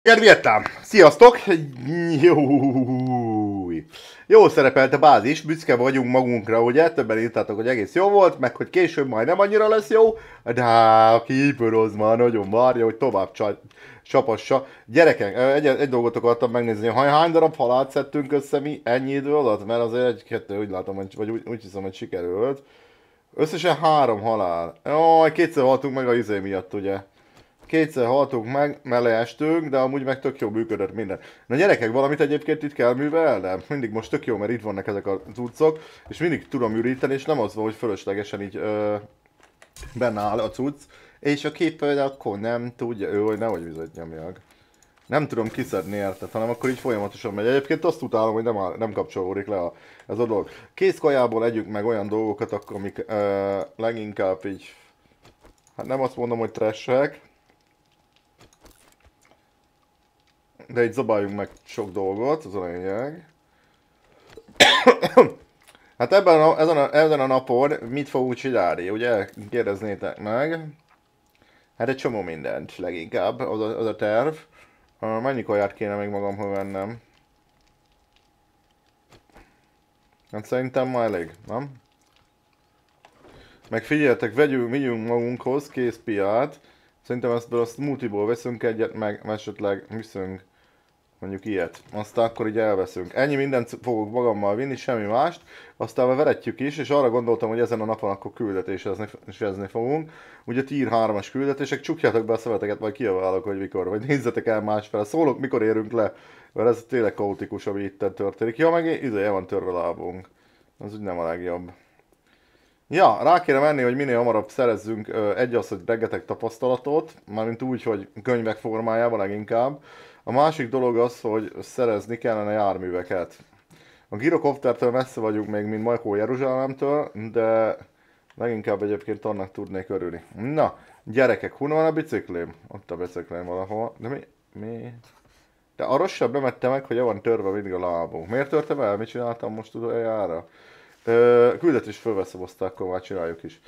Vietnám! Sziasztok! Jó szerepelt a bázis, büszke vagyunk magunkra, ugye? Többen írtátok, hogy egész jó volt, meg hogy később majd nem annyira lesz jó, de a Keeper az már nagyon várja, hogy tovább csapassa. Gyerekek, egy dolgot akartam megnézni, hány darab halált szedtünk össze mi ennyi idő alatt? Mert azért egy-kettő úgy látom, vagy úgy hiszem, hogy sikerült. Összesen 3 halál. Jaj, kétszer haltunk meg a izé miatt, ugye? Kétszer haltunk meg, mert leestünk, de amúgy meg tök jó működött minden. Na gyerekek, valamit egyébként itt kell művelnem. Mindig most tök jó, mert itt vannak ezek a cuccok, és mindig tudom üríteni, és nem az van, hogy fölöslegesen így benne áll a cucc. És a Keeper akkor nem tudja, hogy nehogy vizet nyomjak. Nem tudom kiszedni érted, hanem akkor így folyamatosan megy. Egyébként azt utálom, hogy nem kapcsolódik le ez a dolog. Kész kajából együnk meg olyan dolgokat, akkor amik leginkább így, hát nem azt mondom, hogy trashek, de így zabáljunk meg sok dolgot, az a lényeg. Hát ezen a napon mit fogunk csinálni, ugye? Kérdeznétek meg. Hát egy csomó mindent leginkább, az a terv. Mennyi kaját kéne még magamhoz vennem? Hát szerintem már elég, nem? Meg figyeljetek, vigyünk magunkhoz kész piát. Szerintem ebből a smoothie-ból veszünk egyet, meg esetleg viszünk mondjuk ilyet. Aztán akkor így elveszünk. Ennyi mindent fogok magammal vinni, semmi mást. Aztán veretjük is, és arra gondoltam, hogy ezen a napon akkor küldetésezni fogunk. Ugye tier 3-as küldetések, csukjátok be a szöveteket, majd kijaválok, hogy mikor, vagy nézzetek el másfele. Szólok, mikor érünk le, mert ez tényleg kaotikus, ami itt történik. Ja, meg ideje van törve lábunk. Az úgy nem a legjobb. Ja, rá kéne menni, hogy minél hamarabb szerezzünk hogy rengeteg tapasztalatot, mármint úgy, hogy könyvek formájában leginkább. A másik dolog az, hogy szerezni kellene járműveket. A girokoptertől messze vagyunk még, mint Majkó Jeruzsálemtől, de leginkább egyébként annak tudnék örülni. Na, gyerekek, hol van a biciklém? Ott a biciklém valahol. De mi? De arra sem bemette meg, hogy el van törve mindig a lábunk. Miért törtem el? Mit csináltam most utoljára? Küldetés fölveszem, aztán akkor már csináljuk is.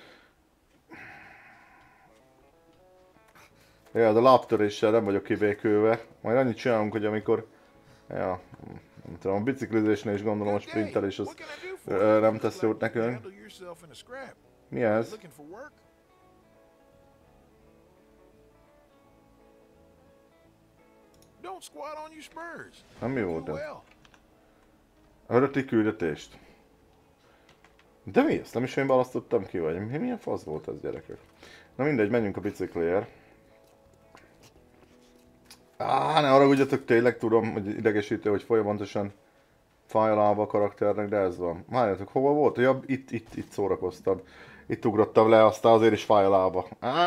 Ja, de lábtöréssel nem vagyok kibékülve. Majd annyit csinálunk, hogy amikor... Ja, nem tudom, a biciklizésnél is gondolom a sprintelés az nem tesz jót nekünk. Mi ez? Nem mi volt ez? Örötti küldetést. De mi ezt? Nem is én választottam ki, vagy milyen fasz volt ez, gyerekek? Na mindegy, menjünk a bicikliért. Ne haragudjatok, tényleg tudom, hogy idegesítő, hogy folyamatosan fáj a lába a karakternek, de ez van. Várjatok, hova volt? Ja, itt szórakoztam. Itt ugrottam le, aztán azért is fáj a lába.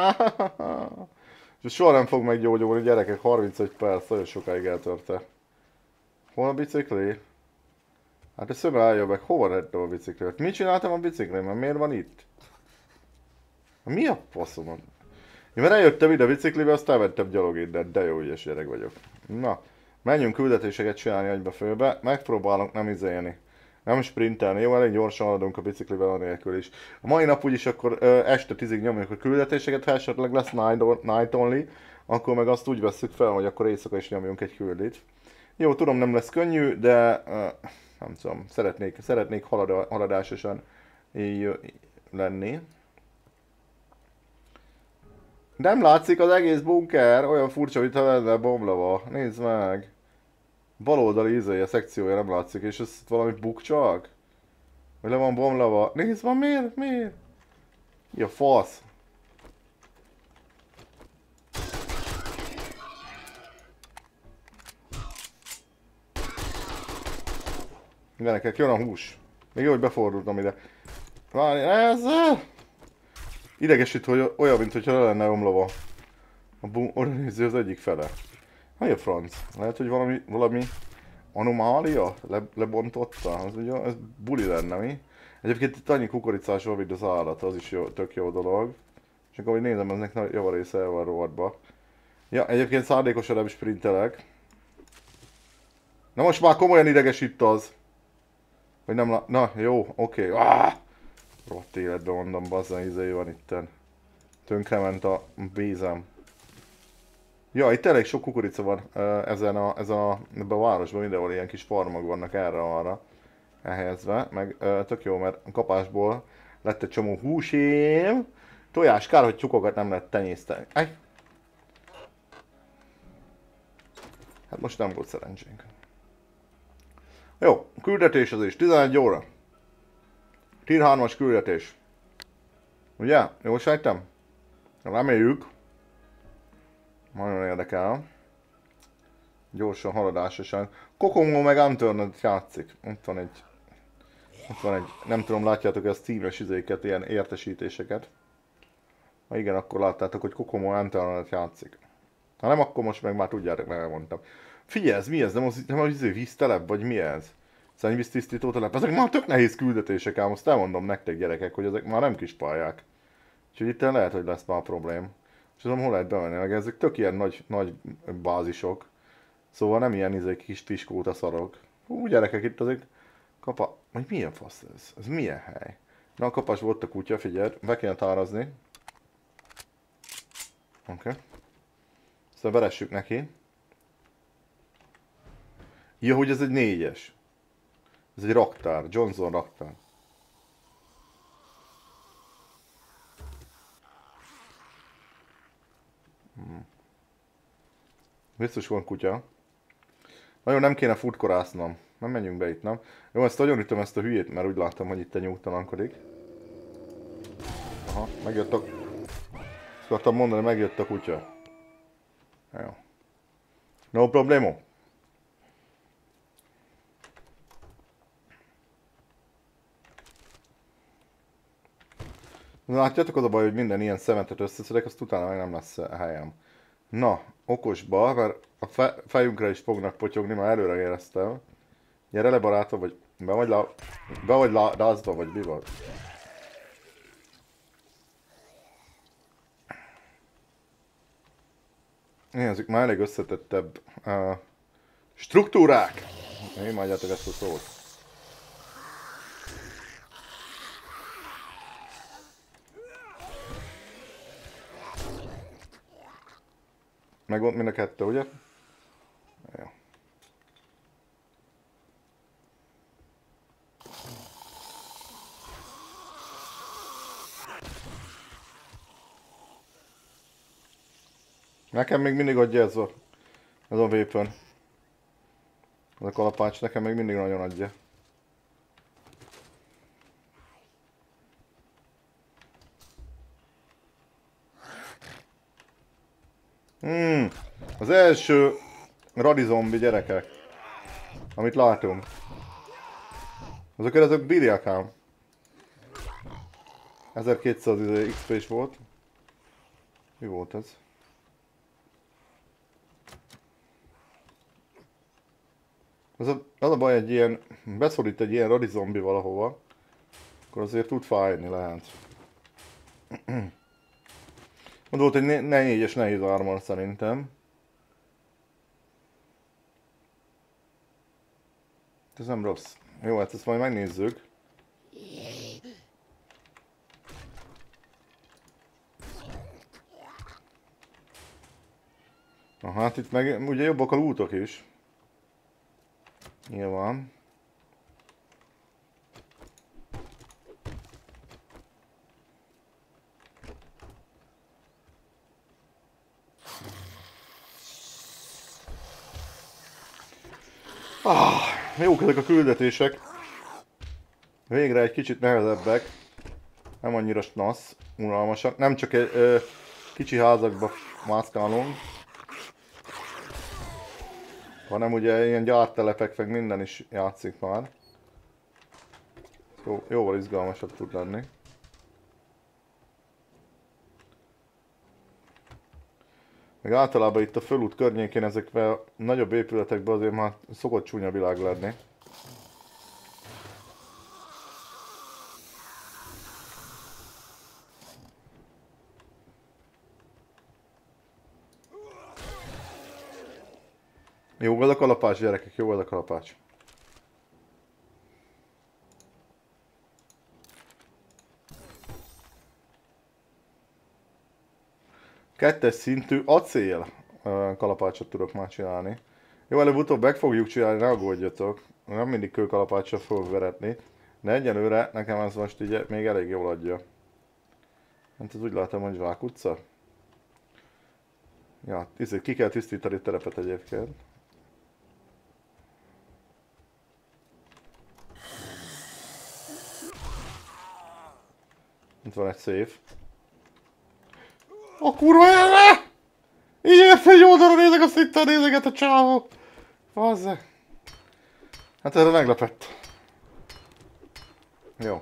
És soha nem fog meggyógyulni, gyerekek, 31 perc, nagyon sokáig eltörte. Hol a bicikli? Hát ez szöve állja meg, hova rettem a biciklimet? Mit csináltam a biciklimmel? Miért van itt? Mi a faszom? Én már eljöttem ide a biciklibe, aztán vettem gyalog innen, de jó ügyes gyerek vagyok. Na, menjünk küldetéseket csinálni egybe főbe, megpróbálunk nem izélni. Nem sprintelni, jó, elég gyorsan haladunk a biciklivel anélkül is. A mai nap úgyis akkor este 10-ig nyomjuk a küldetéseket, ha esetleg lesz night only, akkor meg azt úgy vesszük fel, hogy akkor éjszaka is nyomjunk egy küldit. Jó, tudom, nem lesz könnyű, de nem tudom, szeretnék haladásosan lenni. Nem látszik az egész bunker, olyan furcsa, mintha lenne bomlava. Nézd meg! Baloldali izéje, szekciója nem látszik, és ez valami buk csak? Vagy le van bomlava? Nézd van, miért? Miért? Mi a fasz? Gyerekek, jön a hús. Még jó, hogy befordultam ide. Várj, ezzel! Idegesít, hogy olyan, mintha le lenne omlava. Oda nézi az egyik fele. Mi a franc? Lehet, hogy valami anomália lebontotta? Az ugye, ez buli lenne, mi? Egyébként itt annyi kukoricás van, mint az állat, az is jó, tök jó dolog. És akkor, hogy nézem, ennek javarésze el van rohadba. Ja, egyébként szándékosan nem sprintelek. Na most már komolyan idegesít az. Hogy nem na, jó, oké. Rott életben mondom, bazzan, izé van itten. Tönkrement a vízem. Ja, itt elég sok kukorica van ebben a városban, mindenhol ilyen kis farmok vannak erre-arra elhelyezve, meg tök jó, mert a kapásból lett egy csomó húsém. Tojás, kár, hogy tyúkokat nem lehet tenyészteni. Hát most nem volt szerencsénk. Jó, küldetés az is, 11 óra. Tier 3-as küldetés. Ugye? Jól sejtem? Reméljük. Nagyon érdekel. Gyorsan, haladásosan. Kokomo meg Unturned játszik. Ott van egy, nem tudom, látjátok ezt Steam-es izéket, ilyen értesítéseket. Ha igen, akkor láttátok, hogy Kokomo Unturned játszik. Ha nem, akkor most meg már tudjátok, mert elmondtam. Figyelj, ez mi ez? Nem az izé víztelep, vagy mi ez? Szennyvíztisztító telep? Ezek már tök nehéz küldetések, ám azt elmondom nektek, gyerekek, hogy ezek már nem kis pályák. Úgyhogy itt lehet, hogy lesz már problém. És tudom, hol lehet bemenni, meg ezek tök ilyen nagy bázisok. Szóval nem ilyen izé kis piskóta szarok. Hú, gyerekek, itt azért Vagy milyen fasz ez? Ez milyen hely? Na, a kapas volt a kutya, figyeld, be kell tárazni. Oké. Aztán veressük neki. Ja, hogy ez egy 4-es. Ez egy raktár, Johnson raktár. Biztos van kutya. Nagyon nem kéne futkorásznom. Nem menjünk be itt, nem? Jó, ezt nagyon ütöm ezt a hülyét, mert úgy láttam, hogy itt egy nyugtalankodik. Aha, megjött a... Ezt akartam mondani, megjött a kutya. Jó. No problemo. Látjátok, az a baj, hogy minden ilyen szemetet összeszedek, azt utána meg nem lesz helyem. Na, okosba, mert a fejünkre is fognak potyogni, már előre éreztem. Gyere le, barátom, vagy be vagy lázba, vagy mi van? Ezek már elég összetettebb struktúrák! Imádjátok ezt a szót. Megvolt mind a kettő, ugye? Jó. Nekem még mindig adja ez a weapon. Ez a kalapács nekem még mindig nagyon adja. Az első radizombi gyerekek, amit látunk. Azok bírják ám. 1200 XP is volt. Mi volt ez? Az a baj, egy ilyen, beszorít egy ilyen radizombi valahova, akkor azért tud fájni, lehet. Ott volt egy 4-es nehéz armor szerintem. Ez nem rossz. Jó, hát ezt majd megnézzük. Aha, hát itt meg ugye jobbak a lootok is. Nyilván. Jók ezek a küldetések. Végre egy kicsit nehezebbek. Nem annyira snasz, unalmasak. Nem csak egy kicsi házakba mászkálunk. Hanem ugye ilyen gyártelepek, meg minden is játszik már. Jóval izgalmasabb tud lenni. Meg általában itt a fölút környékén ezekben a nagyobb épületekben azért már szokott csúnya világ lenni. Jó az a kalapács, gyerekek, jó az a kalapács. Kettes szintű acél. kalapácsot tudok már csinálni. Jó, előbb-utóbb meg fogjuk csinálni, ne aggódjatok. Nem mindig kőkalapáccsal fogok veretni. De egyelőre nekem ez most így még elég jól adja. Hát ez úgy látom, hogy zsákutca. Ja, ki kell tisztítani terepet egyébként. Itt van egy safe. A kurva jelre! Így érte egy oldalra nézek, azt itt nézeget a csávó. Fazze. Hát erre meglepett. Jó.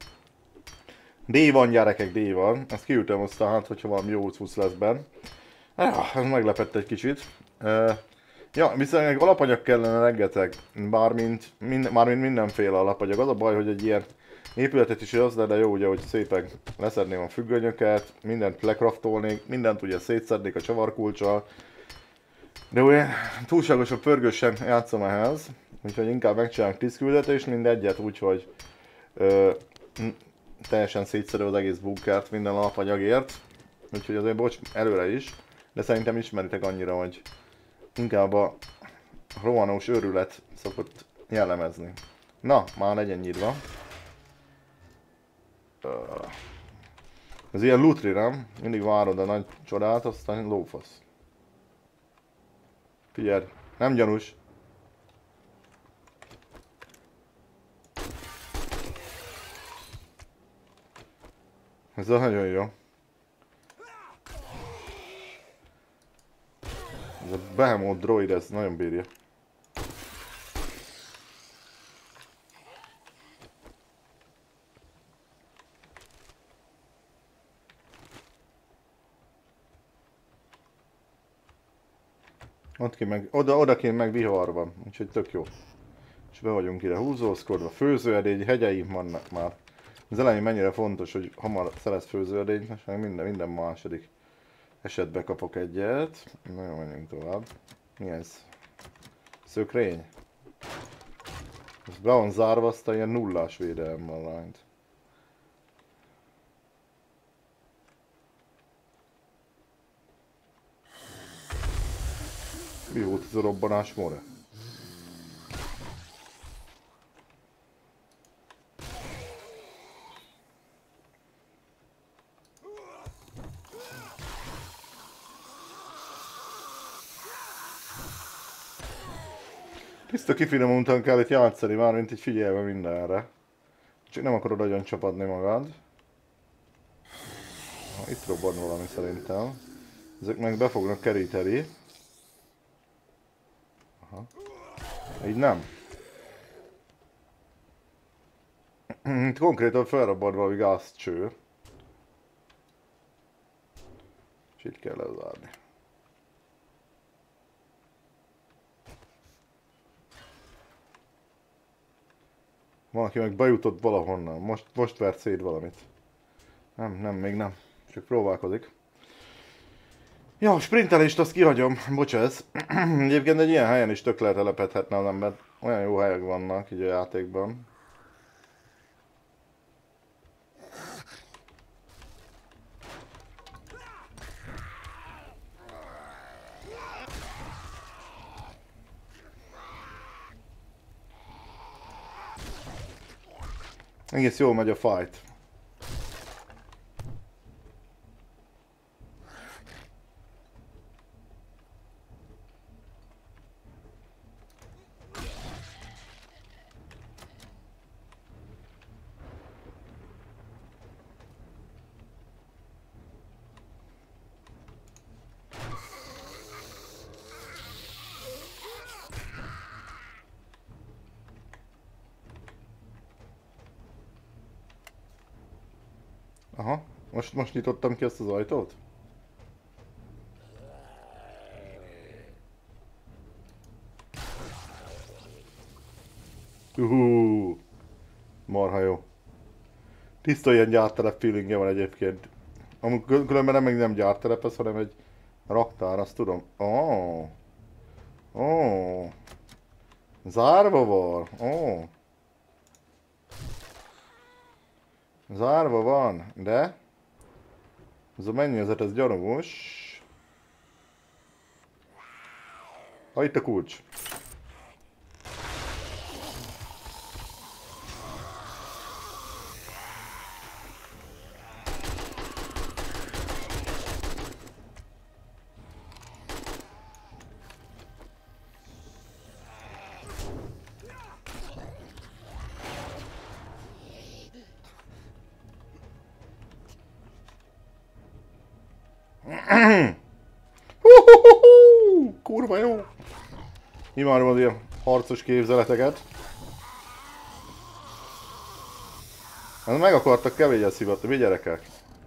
D van gyerekek, D van. Ezt kiütöm aztán, hát hogyha valami jó cucc lesz benn. Ez meglepett egy kicsit. Ja, viszont alapanyag kellene rengeteg. Mármint mindenféle alapanyag. Az a baj, hogy egy ilyen épületet is az lenne jó, ugye, hogy szépen leszedném a függönyöket, mindent lekraftolnék, mindent ugye szétszednék a csavarkulccsal. De ugye túlságosan pörgősen játszom ehhez, úgyhogy inkább megcsinálok 10 küldetést, mindegyet, úgyhogy teljesen szétszedő az egész bunkert minden alapanyagért. Úgyhogy azért bocs előre is, de szerintem ismeritek annyira, hogy inkább a rohanós őrület szokott jellemezni. Na, már legyen nyitva. Ez ilyen lutri, nem? Mindig várod a nagy csodát, aztán lófasz. Figyelj, nem gyanús. Ez nagyon jó. Ez a Behemoth droid, ez nagyon bírja. Ott ki meg, odaként meg vihar van, úgyhogy tök jó. És be vagyunk ide húzózkodva, főzőedény, hegyeim vannak már. Az elején mennyire fontos, hogy hamar szerez főzőedényt, és minden második esetben kapok egyet. Na jó, menjünk tovább. Mi ez? Szökrény? Ez be van zárva, aztán ilyen nullás védelemmel lányt. Mi volt ez a robbanás, more? Tiszta kifinomultan kell itt játszani már, mint így figyelve mindenre. Csak nem akarod nagyon csapadni magad. Itt robban valami szerintem. Ezek meg be fognak keríteni. Aha. Így nem. Itt konkrétan felrobban valami gázcső. És itt kell lezárni. Valaki meg bejutott valahonnan. Most vert szét valamit. Nem, még nem. Csak próbálkozik. Ja, a sprintelést azt kihagyom. Bocsász. Egyébként egy ilyen helyen is tök letelepedhetne az ember. Olyan jó helyek vannak így a játékban. Egész jól megy a fight. Aha, most nyitottam ki ezt az ajtót? Marha jó. Tiszta ilyen gyártelep feelingje van egyébként. Különben nem gyártelep ez, hanem egy raktár, azt tudom. Zárva van. Zárva van, de ez a mennyezet, ez gyanús. Ha itt a kulcs. Kurva jó! Imádom az ilyen harcos képzeleteket. Hát meg akartak kevésbé szivatni, mi gyerekek?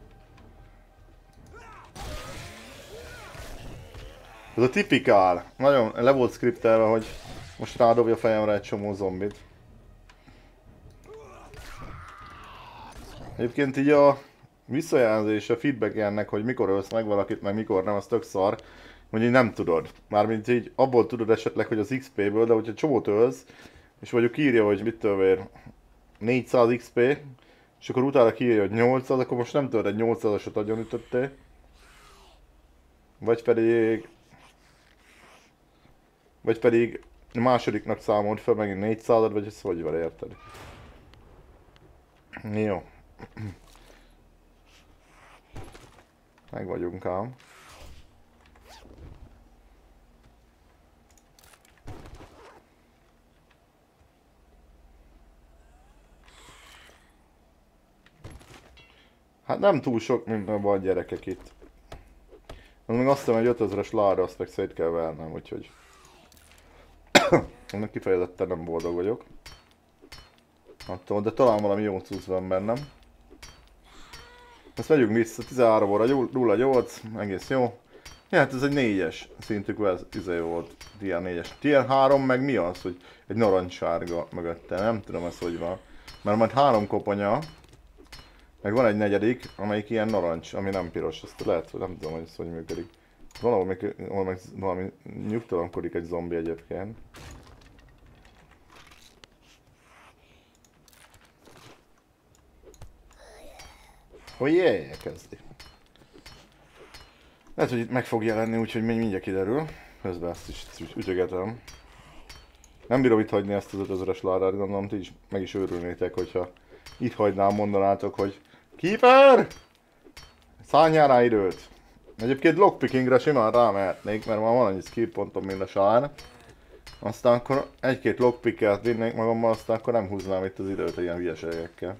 Ez a tipikál. Nagyon le volt skriptelve, hogy most rádobja a fejemre egy csomó zombit. Egyébként így a visszajelzés, a feedback ennek, hogy mikor ölsz meg valakit, meg mikor nem, az tök szar. Hogy így nem tudod. Mármint így abból tudod esetleg, hogy az XP-ből, de hogyha csomót ölsz, és mondjuk írja, hogy mit tudom én, 400 XP, és akkor utána kiírja, hogy 800, akkor most nem tudod, egy 800-asot agyonütöttél. Vagy pedig a másodiknak számolt fel megint 400-ad, vagy ez hogy van, érted? Jó. Meg vagyunk ám. Hát nem túl sok minden van gyerekek itt. Az meg azt hiszem, hogy 5000-es láda, azt meg szét kell vernem, úgyhogy... Ennek kifejezetten nem boldog vagyok. Attól, de talán valami jó cucc van bennem. Ezt megyünk vissza, 13 óra, 0,8, egész jó. Ja, hát ez egy 4-es szintű volt, tier 4-es. Tier 3 meg mi az, hogy egy narancssárga mögötte, nem tudom ezt hogy van. Mert majd 3 koponya, meg van egy negyedik, amelyik ilyen narancs, ami nem piros, ezt lehet, hogy nem tudom, hogy ez hogy működik. Valahol valami nyugtalankodik egy zombi egyébként. Oh yeah, kezdi. Lehet, hogy itt meg fog jelenni, úgyhogy mindjárt kiderül. Közben ezt is ütögetem. Nem bírom itt hagyni ezt az 5000-es ládát, gondolom ti is meg is őrülnétek, hogyha itt hagynám, mondanátok, hogy Keeper! Szálljál rá időt! Egyébként lockpickingre simán rámehetnék, mert már van annyi skill pontom, mint a sár. Aztán akkor egy-két lockpicket vinnék magammal, aztán akkor nem húznám itt az időt ilyen hülyeségekkel.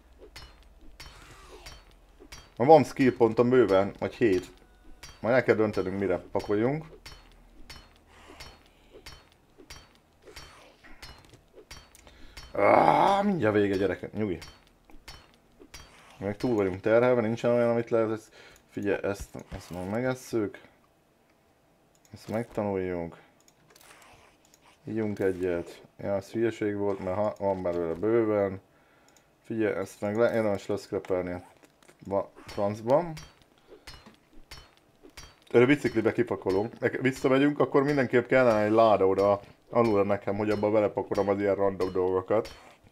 Ma van skill pontom bőven, vagy 7. Majd el kell döntenünk, mire pakoljunk. Mindjárt vége, gyerekek, nyugi. Meg túl vagyunk terhelve, nincsen olyan, amit lehet. Figyelj, ezt majd megesszük. Ezt megtanuljunk. Ígyunk egyet. Ja, ez hülyeség volt, mert van belőle bőven. Figyelj, ezt meg érdemes leszkrepelni a francban. Erre biciklibe kipakolunk. Visszamegyünk, akkor mindenképp kellene egy láda oda alulra nekem, hogy abba belepakolom az ilyen random dolgokat.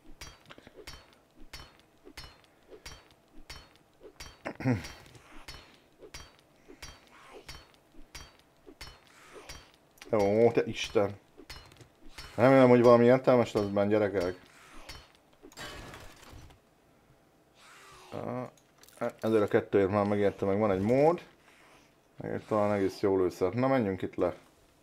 Jó, te Isten! Remélem, hogy valami értelmes lesz benne, gyerekek. Ezért a kettőért már megértem, meg van egy mód. Megért talán egész jól őszert. Na, menjünk itt le.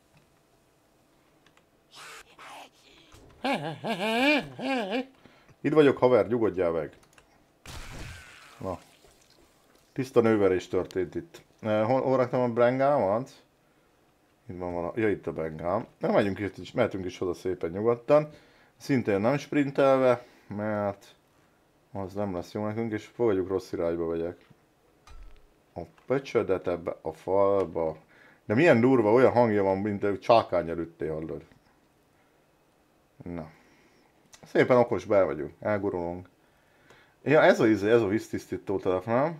Itt vagyok, haver, nyugodjál meg. Na. Tiszta nőverés történt itt. Hol raktam a brengámat? Itt van valami. Ja, itt a brengám. Na, mehetünk is oda szépen nyugodtan. Szintén nem sprintelve, mert az nem lesz jó nekünk, és fogadjuk rossz irányba vegyek. A pöcsödet ebbe a falba. De milyen durva, olyan hangja van, mint egy csákány előtté, hallod. Na. Szépen okos be vagyunk, elgurulunk. Ja, ez a víztisztító telefon.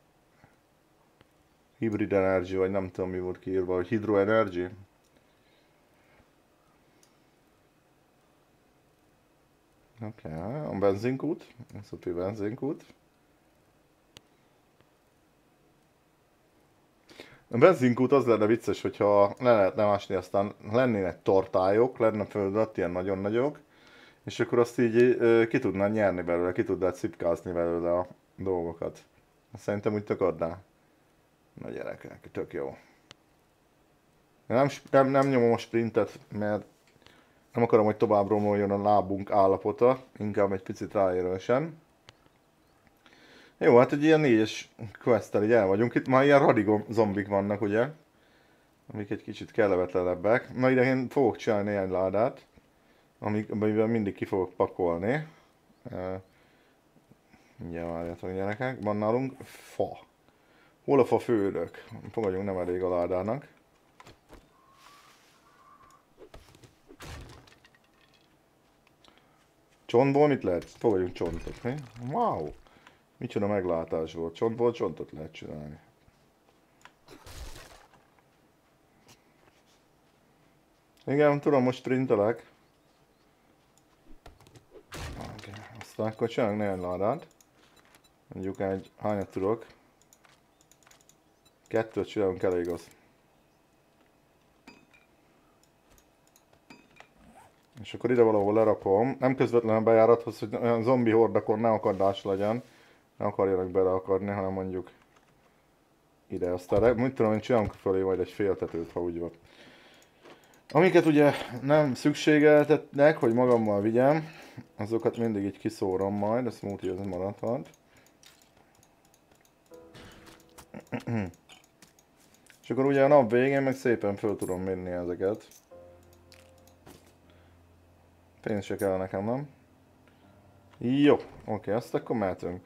Hybrid Energy, vagy nem tudom mi volt kiírva, vagy Hydro Energy. Oké, a benzinkút, szupi benzinkút. A benzinkút az lenne vicces, hogyha le lehetne másni, aztán lennének tartályok, lenne földött, ilyen nagyon nagyok, és akkor azt így ki tudnád nyerni belőle, ki tudnád szipkázni belőle a dolgokat. Szerintem úgy tök adná. Na gyerekek, tök jó. Nem nyomom a sprintet, mert nem akarom, hogy tovább romoljon a lábunk állapota, inkább egy picit ráérősen. Jó, hát egy ilyen 4-es quest-tel így el vagyunk. Itt már ilyen radigom zombik vannak, ugye? Amik egy kicsit kellemetlenebbek. Na ide én fogok csinálni néhány ládát, amivel mindig ki fogok pakolni. Mindjárt várjatok gyerekek, van nálunk fa. Hol a fa fődök? Fogadjunk, nem elég a ládának. Csontból mit lehet? Fogadjunk csontot, mi? Wow! Micsoda meglátás volt. Csontból csontot lehet csinálni. Igen, tudom, most sprintelek. Okay. Aztán akkor csinálunk néhány ládát. Mondjuk egy, hányat tudok? 2-t csinálunk, elég az. És akkor ide valahol lerakom. Nem közvetlenül a bejárathoz, hogy olyan zombi hordakon ne akadás legyen. Ne akarjanak beleakadni, hanem mondjuk ide. Aztán mit tudom én, csinálunk fölé majd egy féltetőt, ha úgy van. Amiket ugye nem szükségeltetnek, hogy magammal vigyem, azokat mindig így kiszórom majd, a smoothie az maradhat. És akkor ugye a nap végén meg szépen föl tudom mérni ezeket. Pénz se kell nekem, nem? Jó, oké, azt akkor mehetünk.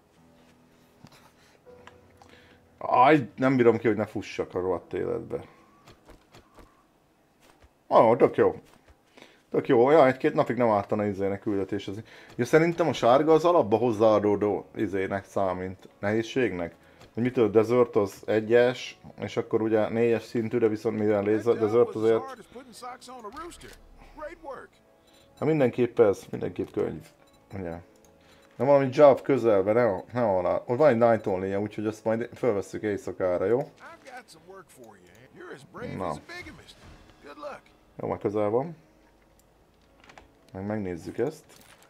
Aj, nem bírom ki, hogy ne fussak a rohadt életbe. Tök jó. Tök jó, olyan egy-két napig nem ártana izének küldetésezni. Ja, szerintem a sárga az alapba hozzáadódó izének számít, nehézségnek. Hogy mitől Desert az 1-es, és akkor ugye 4-es szintűre, viszont mivel Desert azért... Hát mindenképp ez, mindenképp könyv. Ugye. De valami job közelben, ne alá. Ott van egy night only-je, úgyhogy azt majd felvesszük éjszakára, jó? Na. Jó, már közel van. Megnézzük ezt.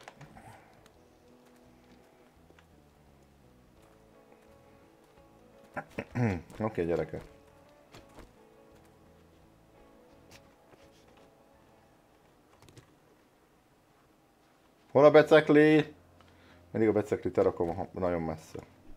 Oké, gyerekek. Hol a becekli? Mindig a beceklit elrakom nagyon messze.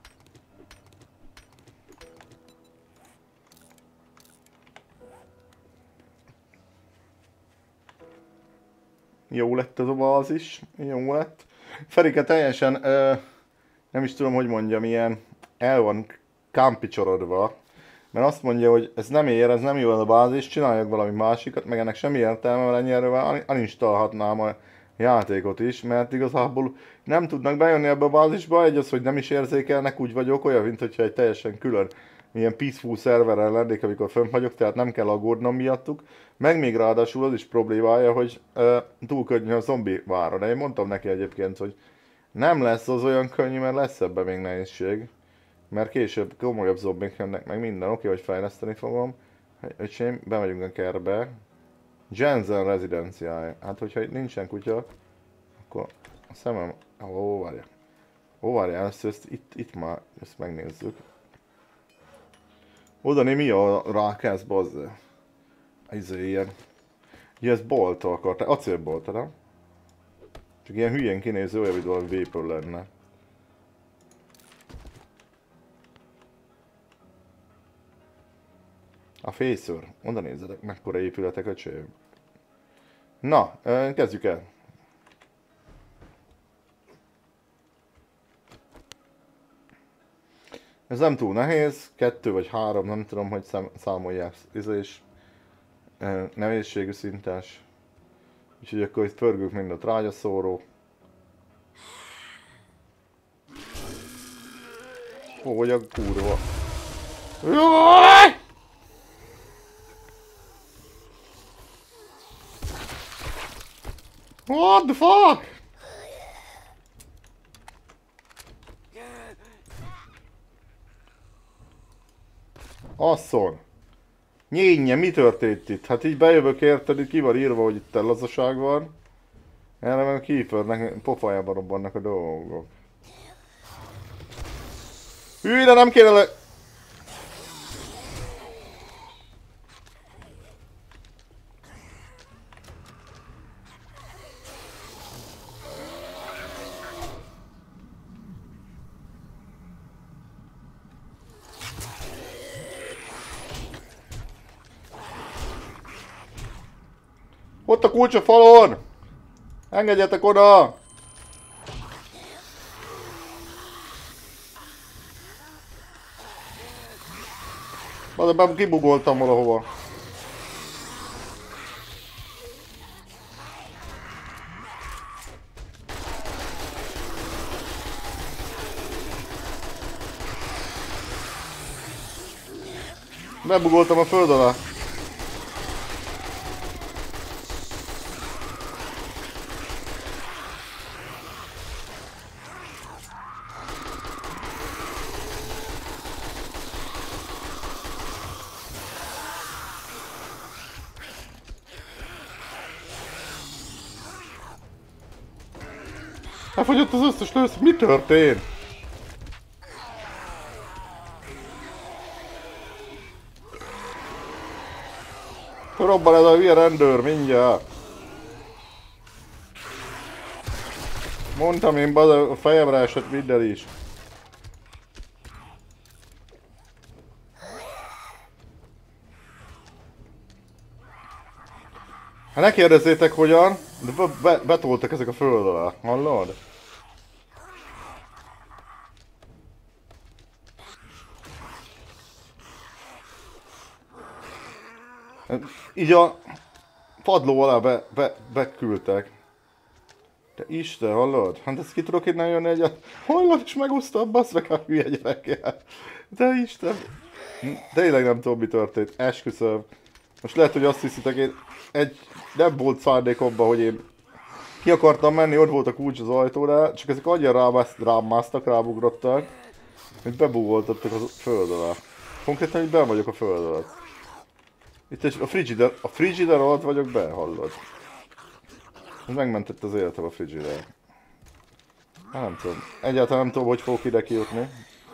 Jó lett ez a bázis, jó lett. Ferike teljesen, nem is tudom, hogy mondjam, ilyen el van kámpicsorodva. Mert azt mondja, hogy ez nem ér, ez nem jó ez a bázis, csináljak valami másikat, meg ennek semmi értelme, mert ennyire uninstalhatnám a játékot is, mert igazából nem tudnak bejönni ebbe a bázisba, egy az, hogy nem is érzékelnek, úgy vagyok, olyan, mint hogyha egy teljesen külön ilyen peaceful szerveren lennék, amikor fönn vagyok, tehát nem kell aggódnom miattuk. Meg még ráadásul az is problémája, hogy túl könnyű a zombi vára. De én mondtam neki egyébként, hogy nem lesz az olyan könnyű, mert lesz ebben még nehézség. Mert később komolyabb zombik jönnek meg minden, oké, hogy fejleszteni fogom. Öcsém, bemegyünk a kertbe. Jensen rezidenciája. Hát hogyha itt nincsen kutya, akkor a szemem... Ó, várja. Ó, várja, ezt itt már ezt megnézzük. Oda mi a rákász, bazze? Ez ilyen... Ja, ez bolta akarta, acélbolta, nem? Csak ilyen hülyén kinéző, olyan, mint valami vapor lenne. A féször. Oda nézzetek, mekkora épületek, öcsém. Na, kezdjük el. Ez nem túl nehéz, 2 vagy 3, nem tudom, hogy számolják és nehézségű szintes. Úgyhogy akkor itt pörgünk mind a trágyaszóró. Hogy a kurva. Jaj! What the fuck? Asszon! Nyénye, mi történt itt? Hát így bejövök érted, itt ki van írva, hogy itt lazaság van. Erre meg a Kiefernek pofájában robbannak a dolgok. Hű, de nem kéne le... Ott a kulcs a falon! Engedjetek oda! Azért kibugoltam valahova. Bebugoltam a föld alá. Elfogyott az összes lősz, mi történt? Robban ez a hülye rendőr, mindjárt. Mondtam én, a fejemre esett minden is. Hát ne kérdezzétek hogyan, de betoltak ezek a föld alá, hallod? Így a padló alá beküldtek. Te Isten, hallod? Hát ezt ki tudok innen jönni egyet? Hallod, és megúszta a bassz meg a hülye gyerekkel. De Isten. Tényleg nem tudom, mi történt. Esküszöm. Most lehet, hogy azt hiszitek, én nem volt szándékomban, hogy én ki akartam menni, ott volt a kulcs az ajtóra, csak ezek annyira rám másztak, rábugrottak, hogy bebúgoltattak a föld alá. Konkrétan, hogy ben vagyok a föld alatt. Itt a frigider alatt vagyok be, hallod? Ez megmentett az életem a frigider. Hát nem tudom. Egyáltalán nem tudom, hogy fogok ide kijutni.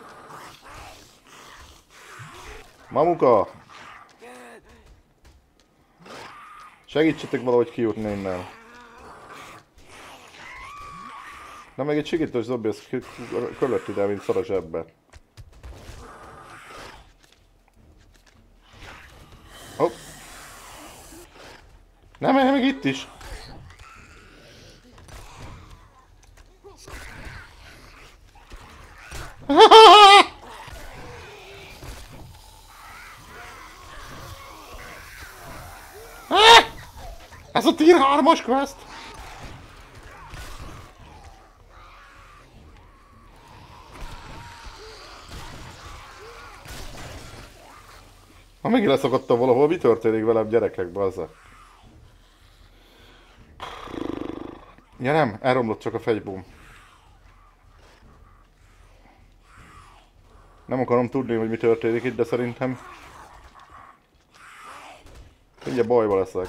Mamuka! Segítsetek valahogy kijutni innen. Na meg egy segítős zombi, az körülött ide, mint szar a zsebbe. Hopp. Nem, meg itt is. Ez a tier 3-as quest! Ha megint leszakadtam valahol, mi történik velem gyerekek, bazza? Ja nem, elromlott csak a fegyboom. Nem akarom tudni, hogy mi történik itt, de szerintem... Mindjárt bajba leszek.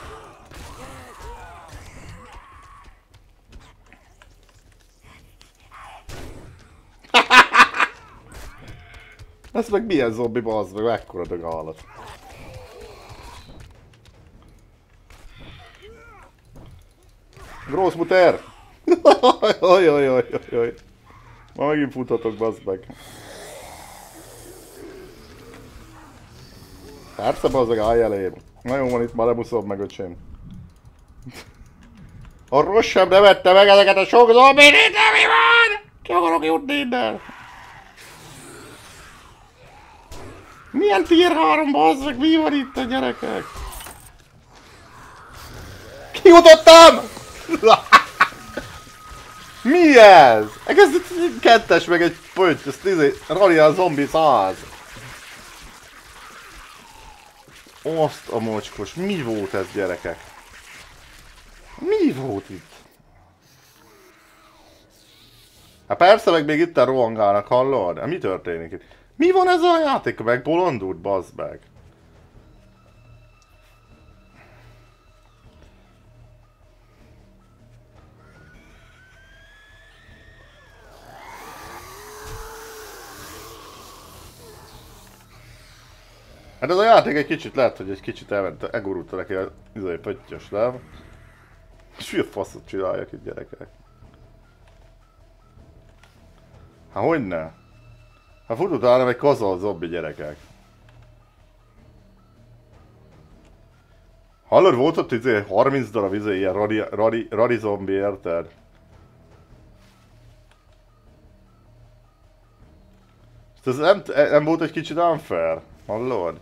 Ez meg milyen zombi, bazd meg, mekkora dögálat. Grossmutter! Jaj. Ma megint futhatok, bazd meg. Persze, bazd meg, állj elém. Na jó van, itt már lebuszom meg, öcsém. A rossz sem ne vette meg ezeket a sok zombit, itt mi van? Ki akarok jutni innen? Milyen tier 3, bazd meg, mi van itt a gyerekek? Kijutottam! Mi ez? Ez egy kettes meg egy pötty, ez Ralian Zombie 100. Azt a mocskos, mi volt ez gyerekek? Mi volt itt? Hát persze meg még itt rohangálnak, hallod? Mi történik itt? Mi van ez a játék? Megbolondult, bazd meg. Hát ez a játék egy kicsit lehet, hogy egy kicsit elgurulta neki az izai pöttyös láb. És mi a faszot csináljak itt, gyerekek? Hát hogyne? Hát fut utána egy kazal zombi, gyerekek. Hallod, volt ott 30 darab ilyen rari zombi, érted? Ez nem volt egy kicsit unfair? Hallod?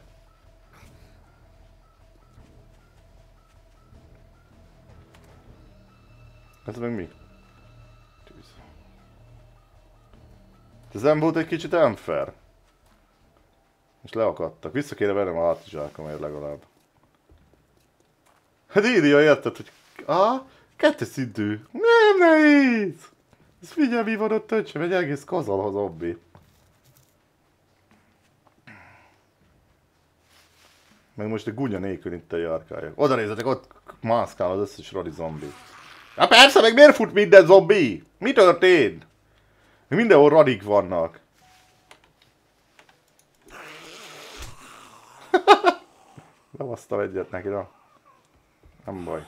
Ez meg mi? Tűz. Ez nem volt egy kicsit unfair? És leakadtak. Vissza kéne vennem a hátizsákomért legalább. Hát írja, érted, hogy... kettes szintű. Nem nehéz! Ez figyelj, mi van ott, öcsém, egy egész kazal a zombi. Meg most egy gunya nélkül itt a járkályok. Oda nézzetek, ott mászkál az összes radi zombi. Hát persze, meg miért fut minden zombi? Mi történt? Mindenhol radik vannak. Levasztam egyet neki, na. Nem baj.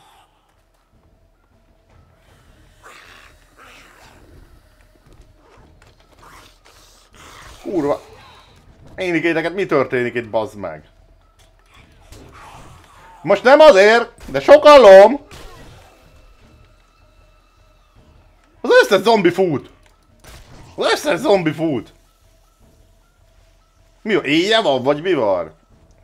Kurva. Énikét, neked mi történik itt, bazd meg? Most nem azért, de sokallom! Az összes zombi fut! Az összes zombi fut! Mi van? Éjjel van, vagy mi van?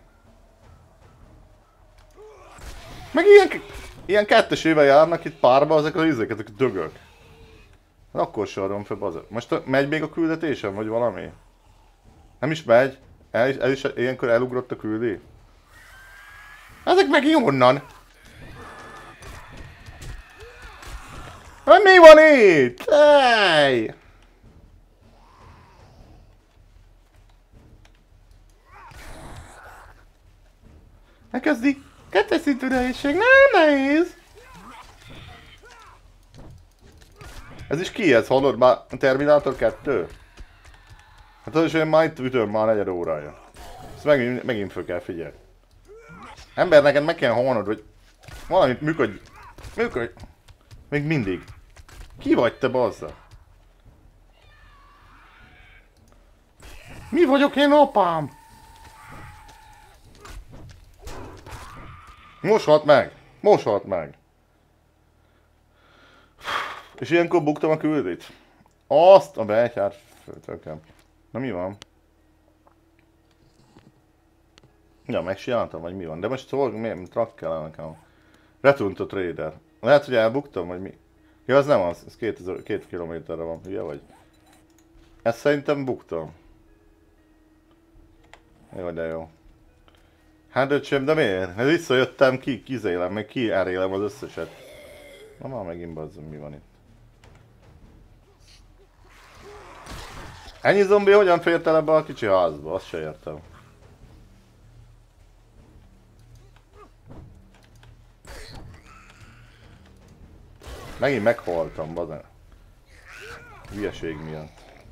Meg ilyen kettesével járnak itt párba ezek az izék, ezek a dögök. Akkor sorom fel, bazd. Most megy még a küldetésem, vagy valami? Nem is megy? El is ilyenkor elugrott a küldi? Ezek meg onnan! Mi van itt? Hey! Elkezdi. Kettes szintű nehézség. Nem nehéz! Ez is ki ez? Hallod már? Terminátor 2? Hát az is olyan már itt ütöm már 4 órája. Ezt megint föl kell figyelni. Ember, neked meg kell halnod, hogy valamit működj. Működj. Még mindig. Ki vagy te, bazza? Mi vagyok én, apám? Most halt meg. Most halt meg. És ilyenkor buktam a küldét. Azt a betyár tökem. Na mi van? Ja, megcsináltam, vagy mi van? De most szól, miért trakkel nekem? Return to Trader. Lehet, hogy elbuktam, vagy mi? Ja, az nem az, ez 2 kilométerre van, ugye vagy? Ezt szerintem buktam. Jó, de jó. Hát öcsém, de miért? Hát visszajöttem, kizélem, meg kiárélem az összeset. Na már megint bazzom, mi van itt? Ennyi zombi hogyan fért el ebbe a kicsi házba? Azt se értem. Megint meghaltam, bazen. Hülyeség miatt.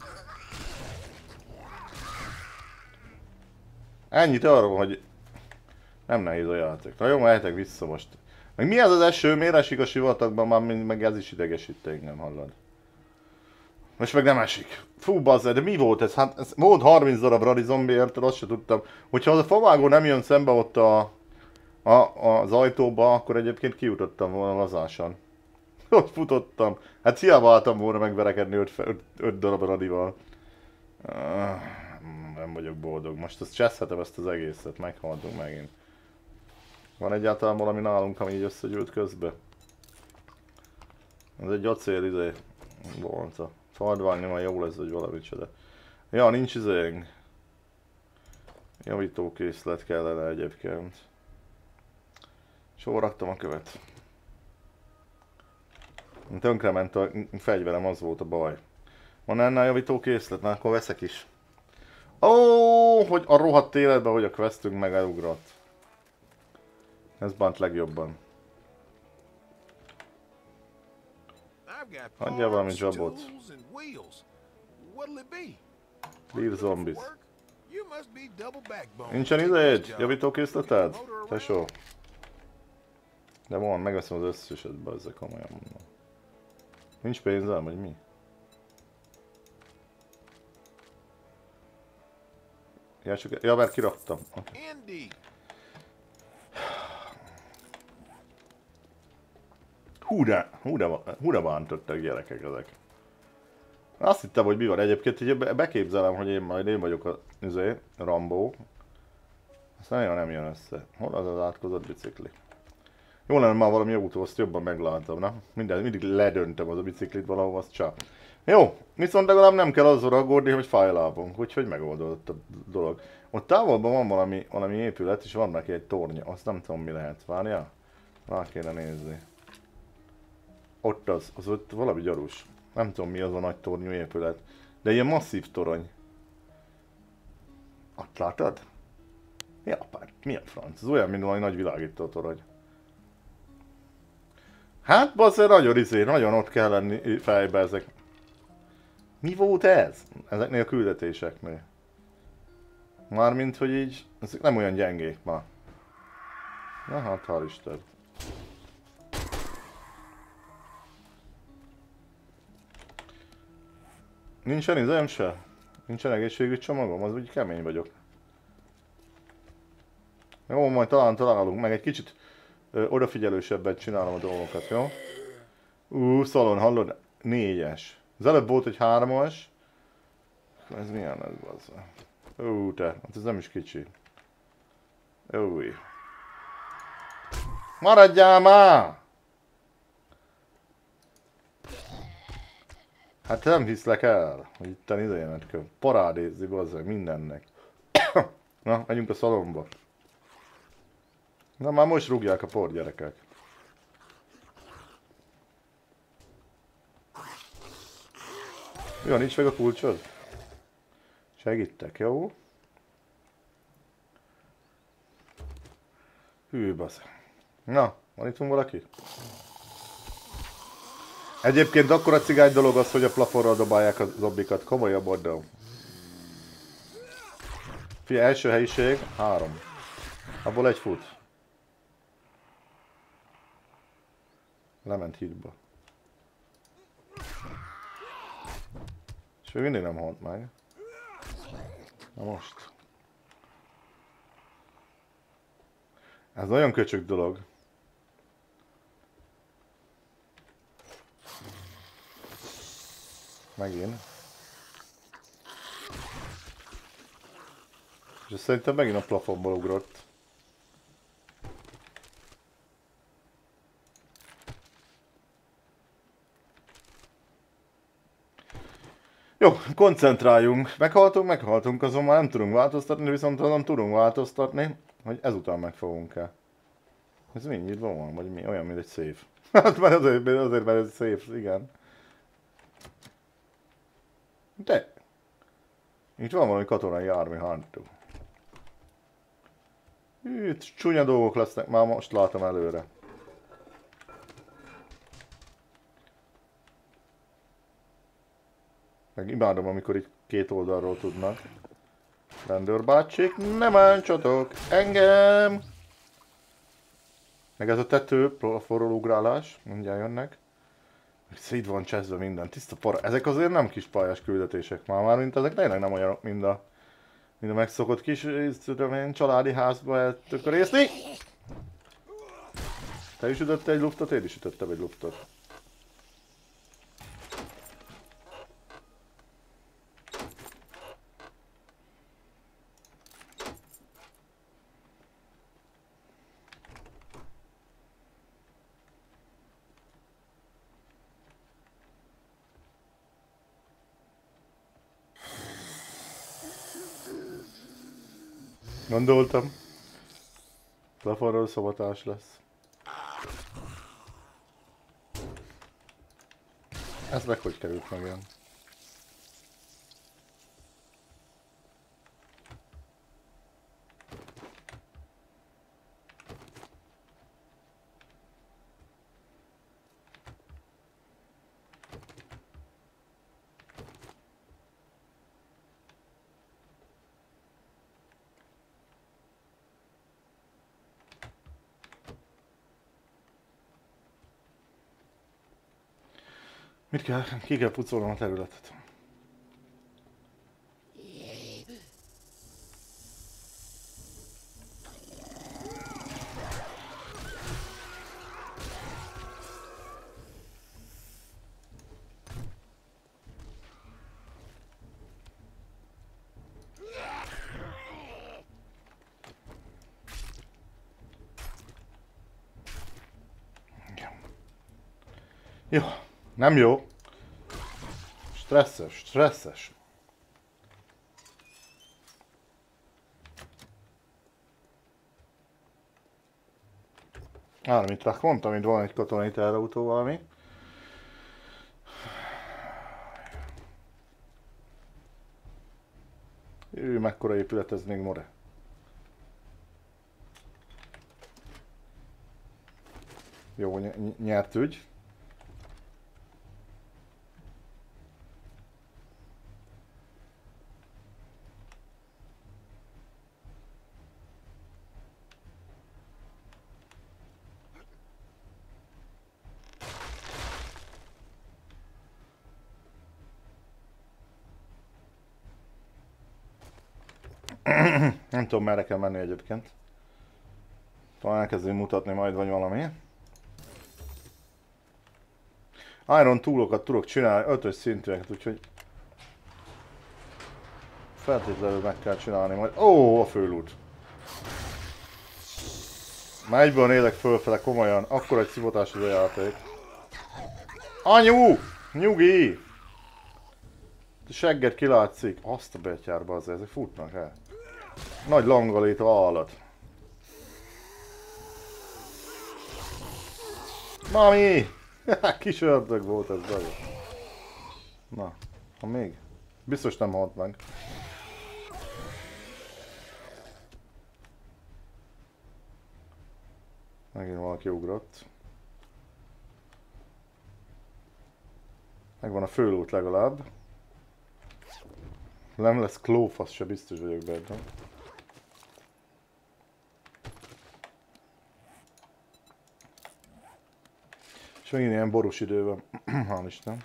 Ennyit arról, hogy nem nehéz a játék. Na jó, mehetek vissza most. Meg mi az az eső? Miért esik a sivatagban? Már meg ez is idegesít engem, hallod? Most meg nem esik. Fú, bazze, de mi volt ez? Hát ez volt 30 darab radi zombi, érted? Azt se tudtam. Hogyha az a favágó nem jön szembe ott az ajtóba, akkor egyébként kijutottam volna lazásan. Hogy futottam. Hát hiába álltam volna megverekedni 5 darab radival. Nem vagyok boldog. Most ezt cseszhetem ezt az egészet. Meghaltunk megint. Van egyáltalán valami nálunk, ami így összegyűlt közbe? Ez egy acél izé. Bolca. Fardványi már jó lesz, hogy valamit se, de... Ja, nincs izénk. Javítókészlet kellene egyébként. És hol raktam a követ? Tönkrement a fegyverem, az volt a baj. Van ennél javítókészlet? Na, akkor veszek is. Ó, hogy a rohadt életben, hogy a questünk meg elugrott. Ez bánt legjobban. Adjál valami jobot. Leave zombies. Nincsen idejét? Javítókészleted? Tesó. De van, megveszem az összeset, ezzel komolyan mondom. Nincs pénzem, vagy mi? Ja, csak... Ja, mert kiraktam. Okay. Hú de bántottak gyerekek ezek. Azt hittem, hogy mi van egyébként, így beképzelem, hogy én vagyok a Rambo. Aztán nagyon nem jön össze. Hol az az átkozott bicikli? Jó lenne már valami autó, azt jobban meglátom, na? Mindig ledöntem az a biciklit valahol, az csak. Jó, viszont legalább nem kell azzal aggódni, hogy fájlábunk, úgyhogy megoldódott a dolog. Ott távolban van valami épület, és van neki egy tornya, azt nem tudom mi lehet, várjál? Rá kéne nézni. Ott az ott valami gyarús. Nem tudom mi az a nagy tornyú épület, de ilyen masszív torony. Ott látod? Japán, mi a franc? Ez olyan, mint valami nagy világító torony. Hát, bassza, nagyon ott kell lenni fejbe ezek. Mi volt ez? Ezeknél a küldetéseknél. Mármint, hogy így, ezek nem olyan gyengék már. Na hát, hál' Isten. Nincsen izem se? Nincsen egészségügyi csomagom? Az úgy kemény vagyok. Jó, majd találunk meg egy kicsit odafigyelősebben csinálom a dolgokat, jó? Szalon, hallod? 4-es. Az előbb volt egy 3-as. Ez milyen ez, bazza? Te, hát ez nem is kicsi. Új. Maradjál már! Hát nem hiszlek el, hogy itten idejénet kell parádézni, bazza, mindennek. Na, megyünk a szalomba. Na már most rúgják a por, gyerekek. Jó, nincs meg a kulcsod? Segítek, jó? Hű, basz. Na, van itt valaki? Egyébként akkora cigány dolog az, hogy a plafonra dobálják a zombikat. Komolyabb oldalom. Figyelj, első helyiség, 3. Abból egy fut. Lement hitba. És még mindig nem halt meg. Na most. Ez nagyon köcsög dolog. Megint. És szerintem megint a plafonból ugrott. Jó, koncentráljunk. Meghaltunk, azon már nem tudunk változtatni, viszont azon tudunk változtatni, hogy ezután megfogunk-e. Ez mi nyitva van, vagy mi? Olyan, mint egy széf. Hát már azért, mert ez széf, igen. De! Itt van valami katonai jármű hátul. Itt csúnya dolgok lesznek, már most látom előre. Meg imádom, amikor itt két oldalról tudnak. Rendőrbácsik, ne máncsatok engem! Meg ez a tető, forró ugrálás, mindjárt jönnek. Szét van cseszve minden, tiszta para. Ezek azért nem kis pályás küldetések már mint ezek tényleg nem olyanok, mint a megszokott kis, tudom én, családi házba eltökörészni. Te is ütötte egy luftot, én is ütöttem egy luftot. Gondoltam. Plafonról szobatás lesz. Ez meg hogy került meg ilyen? Mit kell? Ki kell pucolnom a területet. Jó, nem jó. Stresszes, stresszes. Army truck, mondtam, hogy van egy katonai terrautó valami. Ő mekkora épület, ez még more. Jó, nyert ügy. Nem tudom, merre kell menni egyébként. Talán elkezdünk mutatni majd, vagy valami. Iron túlokat tudok csinálni, 5-ös szintűeket, úgyhogy feltétlenül meg kell csinálni majd. Ó, a fölút! Már egyből élek fölfele, komolyan, akkor egy szivotás az a játék. Anyu! Nyugi! Segget kilátszik. Azt a betyárba az, ezek futnak el. Nagy langalítva állat. Mami! Kis ördög volt ez belőle. Na, ha még? Biztos nem halt meg. Megint valaki ugrott. Megvan a főút legalább. Nem lesz klófasz se, biztos vagyok benne. És megint ilyen borús idő van. Hál' Isten.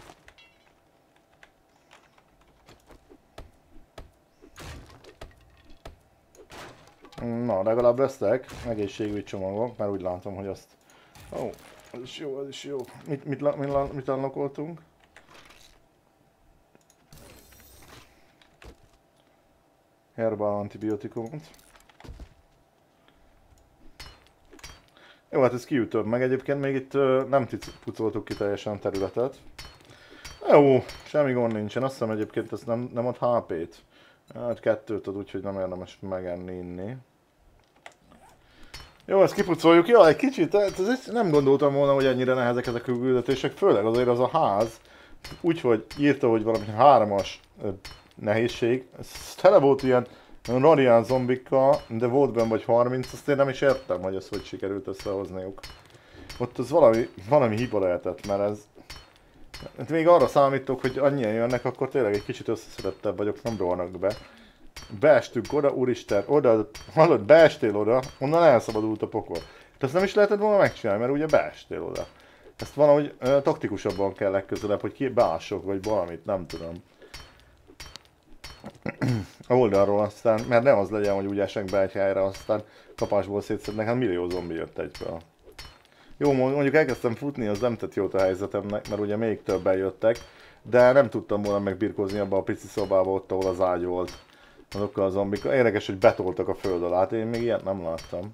Na, legalább lesznek egészségügyi csomagok, mert úgy látom, hogy azt... Ó, ez is jó, ez is jó. Mit unlockoltunk? Herbal antibiotikumot. Jó, hát ezt kiütöm meg. Egyébként még itt nem pucoltuk ki teljesen a területet. Jó, semmi gond nincsen. Azt hiszem egyébként ez nem ad HP-t. Hát 2-t ad, úgyhogy nem érdemes megenni, inni. Jó, ezt kipucoljuk. Ja, egy kicsit, nem gondoltam volna, hogy ennyire nehezek ezek a küldetések. Főleg azért az a ház. Úgyhogy írta, hogy valami 3-as nehézség. Ez tele volt ilyen radián zombikkal, de volt benne vagy 30, azt én nem is értem, hogy ezt hogy sikerült összehozniuk. Ott az valami hiba lehetett, mert ez... Hát még arra számítok, hogy annyian jönnek, akkor tényleg egy kicsit összeszedettebb vagyok, nem rohannak be. Beestünk oda, úristen, oda, hallod, beestél oda, onnan elszabadult a pokol. De ezt nem is lehetett volna megcsinálni, mert ugye beestél oda. Ezt valahogy taktikusabban kell legközelebb, hogy beássok, vagy valamit, nem tudom. A oldalról aztán, mert nem az legyen, hogy úgy esek be egy helyre, aztán kapásból szétszednek, hát millió zombi jött egyből. Jó, mondjuk elkezdtem futni, az nem tett jót a helyzetemnek, mert ugye még többen jöttek, de nem tudtam volna megbirkózni abba a pici szobába, ott ahol az ágy volt azokkal a zombikkal. Érdekes, hogy betoltak a föld alá, hát én még ilyet nem láttam.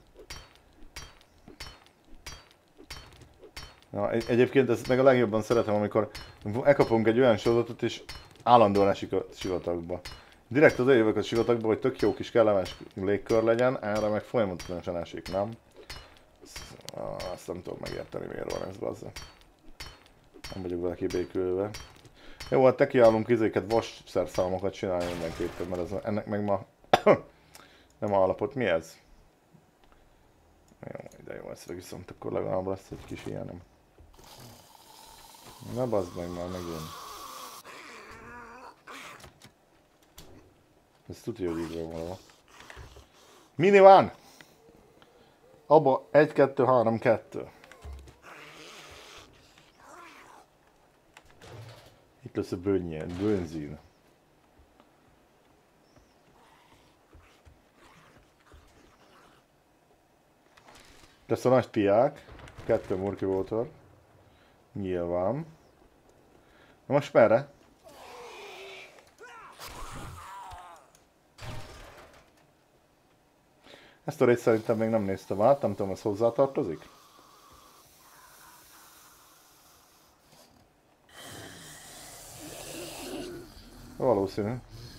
Na, egyébként ezt meg a legjobban szeretem, amikor elkapunk egy olyan sorozatot és állandóan esik a sivatagba. Direkt azért jövök a sivatagba, hogy tök jó kis kellemes légkör legyen, erre meg folyamatosan esik, nem? Azt nem tudom megérteni, miért van ez bazza. Nem vagyok vele kibékülve. Jó, hát nekiállunk izéket, vasszerszámokat csinálni mindenképpen, mert ez, ennek meg ma nem állapot. Mi ez? Jó, de jó, ezt viszont akkor legalább lesz egy kis ilyenem. Ne bazd meg már megint. Ez tudja, hogy így van valahol. Mini van! Abba 1, 2, 3, 2. Itt lesz a benzin. Lesz a nagy piák. 2 murki motor. Nyilván. Na most merre? Ezt a részt szerintem még nem néztem át, nem tudom, ez hozzátartozik? Valószínű.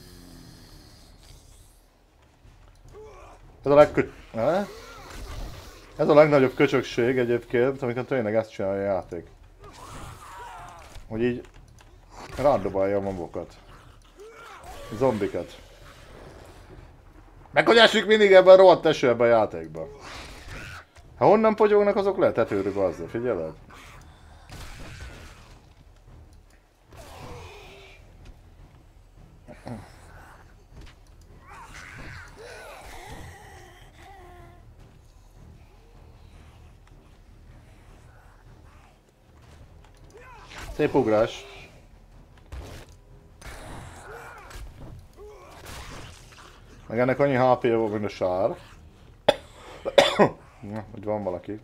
Ez a ez a legnagyobb köcsökség egyébként, amikor tényleg ezt csinálja a játék. Hogy így rádobálja a mobokat. Zombikat. Meg hogy esik mindig ebben a rohadt eső ebben a játékban. Ha honnan pogyognak, azok lehet tetőről azzal, figyeled? Szép ugrás. Meg ennek annyi HP-ja volt, mint a sár. Na, hogy van valaki.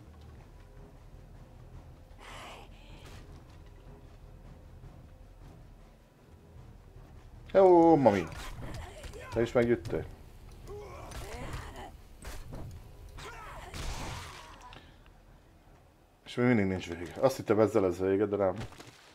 Jó, mami. Te is megjöttél. És még mindig nincs vége. Azt hittem ezzel ez vége, de nem.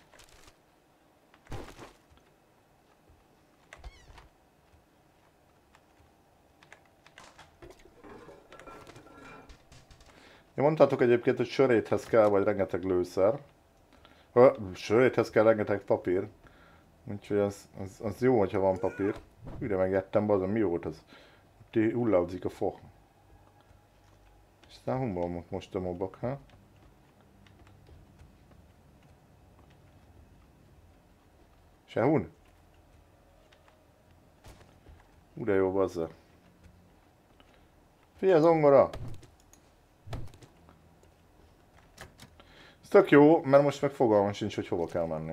Ja, mondtátok egyébként, hogy söréthez kell vagy rengeteg lőszer. Söréthez kell rengeteg papír. Úgyhogy az jó, hogyha van papír. Üre megettem, bazd, mi volt az? Ott hullámzik a fa. És aztán humbalmak most a mobok, ha? Sehun? De jó, bazza. Figyelj, zongora! Ez tök jó, mert most meg fogalmam sincs, hogy hova kell menni.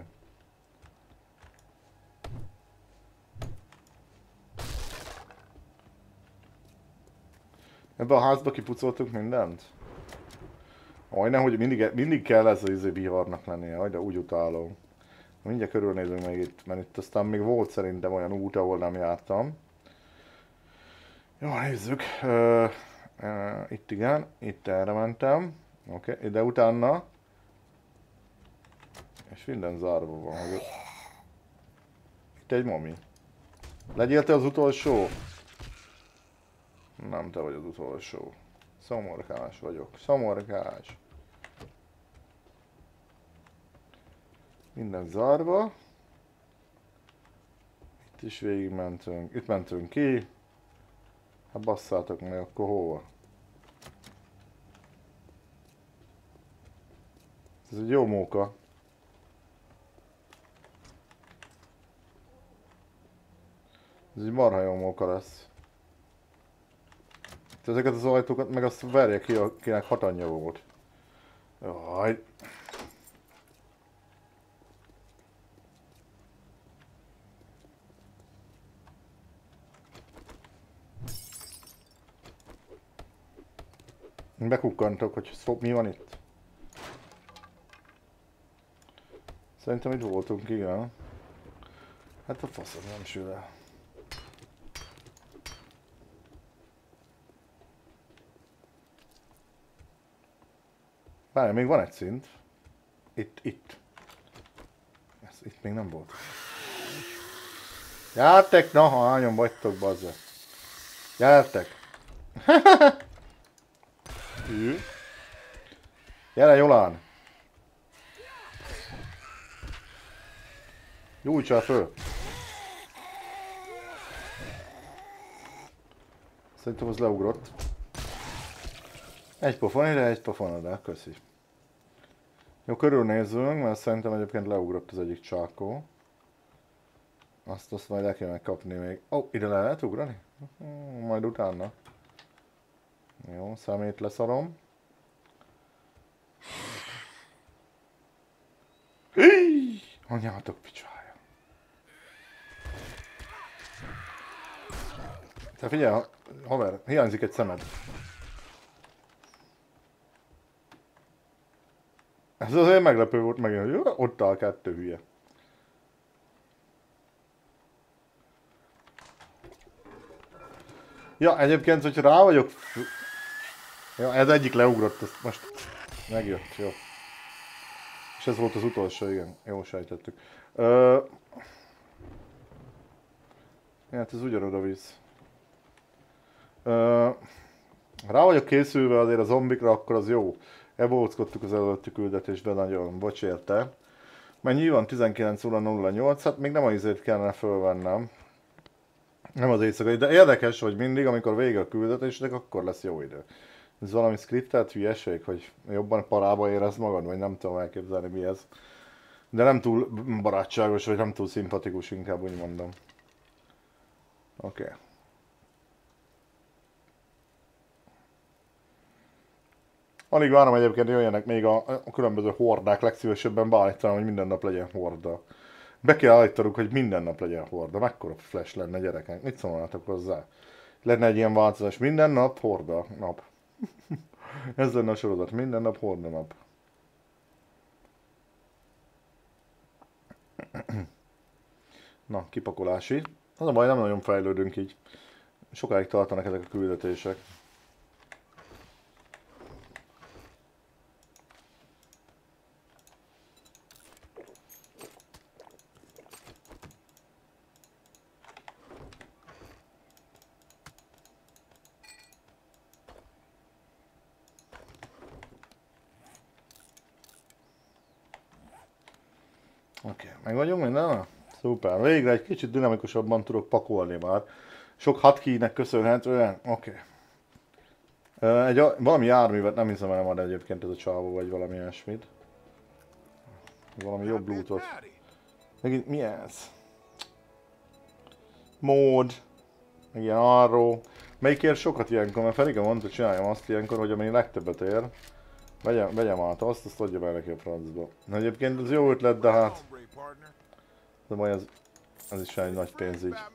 Ebben a házba kipucoltunk mindent? Majdnem, hogy mindig kell ez az viharnak lennie, de úgy utálom. Mindjárt körülnézünk meg itt, mert itt aztán még volt szerintem olyan út, ahol nem jártam. Jó, nézzük. Itt igen, itt erre mentem. Oké, ide utána. És minden zárva van. Hogy... Itt egy mami. Legyél te az utolsó? Nem, te vagy az utolsó. Szomorkás vagyok. Szomorkás. Minden zárva. Itt is végigmentünk. Itt mentünk ki. Hát basszátok meg, akkor hova? Ez egy jó móka. Ez egy marha jó móka lesz. Ezeket az ajtókat meg azt verje ki, akinek hatanja volt. Jaj. Bekukkantok, hogy mi van itt. Szerintem itt voltunk, igen. Hát a faszom nem sül el. Várj, még van egy szint. Itt. Ez itt még nem volt. Gyertek, na, hányan vagytok, bazza. Gyertek. Gyere, Jolán. Gyújtsál föl. Szerintem az leugrott. Egy pofon ide, egy pofon oda, köszi. Jó, körülnézzünk, mert szerintem egyébként leugrott az egyik csákó. Azt majd el kell megkapni még. Ó, ide le lehet ugrani? Majd utána. Jó, szemét leszarom. Anyátok picsája. Te figyelj, haver, hiányzik egy szemed. Ez azért meglepő volt megint, hogy ott áll 2 hülye. Ja, egyébként, hogyha rá vagyok... Ja, ez egyik leugrott, ezt most megjött, jó. És ez volt az utolsó, igen, jó sejtettük. Hát ez ugyanoda visz. Rá vagyok készülve azért a zombikra, akkor az jó. Ebóckodtuk az előtti küldetésben, nagyon bocs érte. Mennyi van? 19:08, hát még nem a izét kellene fölvennem. Nem az éjszakai, de érdekes, hogy mindig, amikor vége a küldetésnek, akkor lesz jó idő. Ez valami skriptelt hülyeség, hogy jobban parába érezd magad, vagy nem tudom elképzelni mi ez. De nem túl barátságos, vagy nem túl szimpatikus, inkább úgy mondom. Oké. Alig várom egyébként, jöjjenek még a különböző hordák, legszívesebben beállítanám, hogy minden nap legyen horda. Be kell állítanunk, hogy minden nap legyen horda. Mekkora flash lenne, gyerekek? Mit szólnátok hozzá? Lenne egy ilyen változás. Minden nap horda nap. Ez lenne a sorozat. Minden nap horda nap. Na, kipakolási. Az a baj, nem nagyon fejlődünk így. Sokáig tartanak ezek a küldetések. Oké, meg vagyunk minden? Szuper, végre egy kicsit dinamikusabban tudok pakolni már. Sok hotkeynek köszönhetően? Oké. Valami járművet nem hiszem el egyébként ez a csávó, vagy valami ilyesmit. Valami jobb lootot. Megint mi ez? Mód. Meg ilyen arró. Melyikért sokat ilyenkor? Mert Ferika mondta, hogy csináljam azt ilyenkor, hogy amennyi legtöbbet ér. Vegyem át azt adja be neki a francba. Egyébként ez jó ötlet, de hát... De majd az is egy nagy pénz így.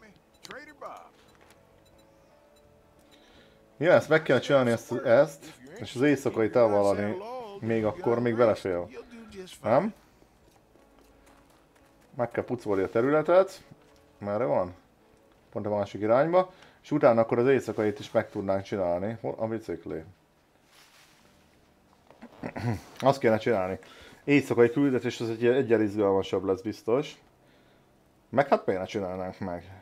Ja, ezt meg kell csinálni ezt és az éjszakai elvallani még akkor még belefél. Nem? Meg kell pucolni a területet. Merre van? Pont a másik irányba. És utána akkor az éjszakait is meg tudnánk csinálni. Hol a bicikli? Azt kéne csinálni. Éjszakai küldetés az egyel izgalmasabb lesz biztos. Meg hát miért ne csinálnánk meg?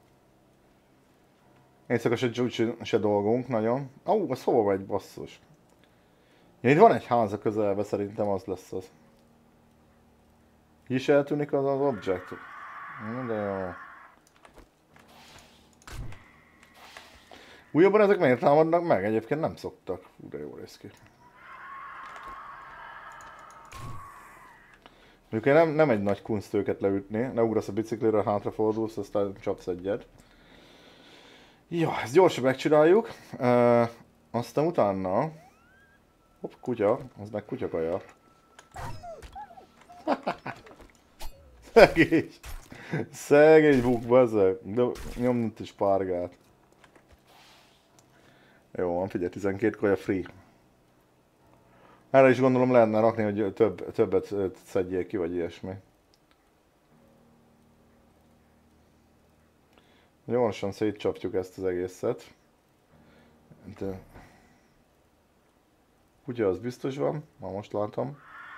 Éjszaka se dolgunk nagyon. Az hova vagy basszus? Ja, itt van egy ház a közelben, szerintem az lesz az. Is eltűnik az object. De jó. Újabban ezek miért támadnak meg? Egyébként nem szoktak. Fú, de jó néz ki. Mondjuk nem egy nagy kunst őket leütni. Leugrasz a biciklire, hátrafordulsz, aztán csapsz egyet. Ja, ezt gyorsan megcsináljuk. Aztán utána... Hopp, kutya. Az meg kutyakaja. Szegény. Szegény buk, bazzeg. De nyomnut is párgát. Jó van, figyelj, 12 kaja free. Erre is gondolom lehetne rakni, hogy többet szedjél ki, vagy ilyesmi. Gyorsan szétcsapjuk ezt az egészet. De... Ugye az biztos van, ma most látom.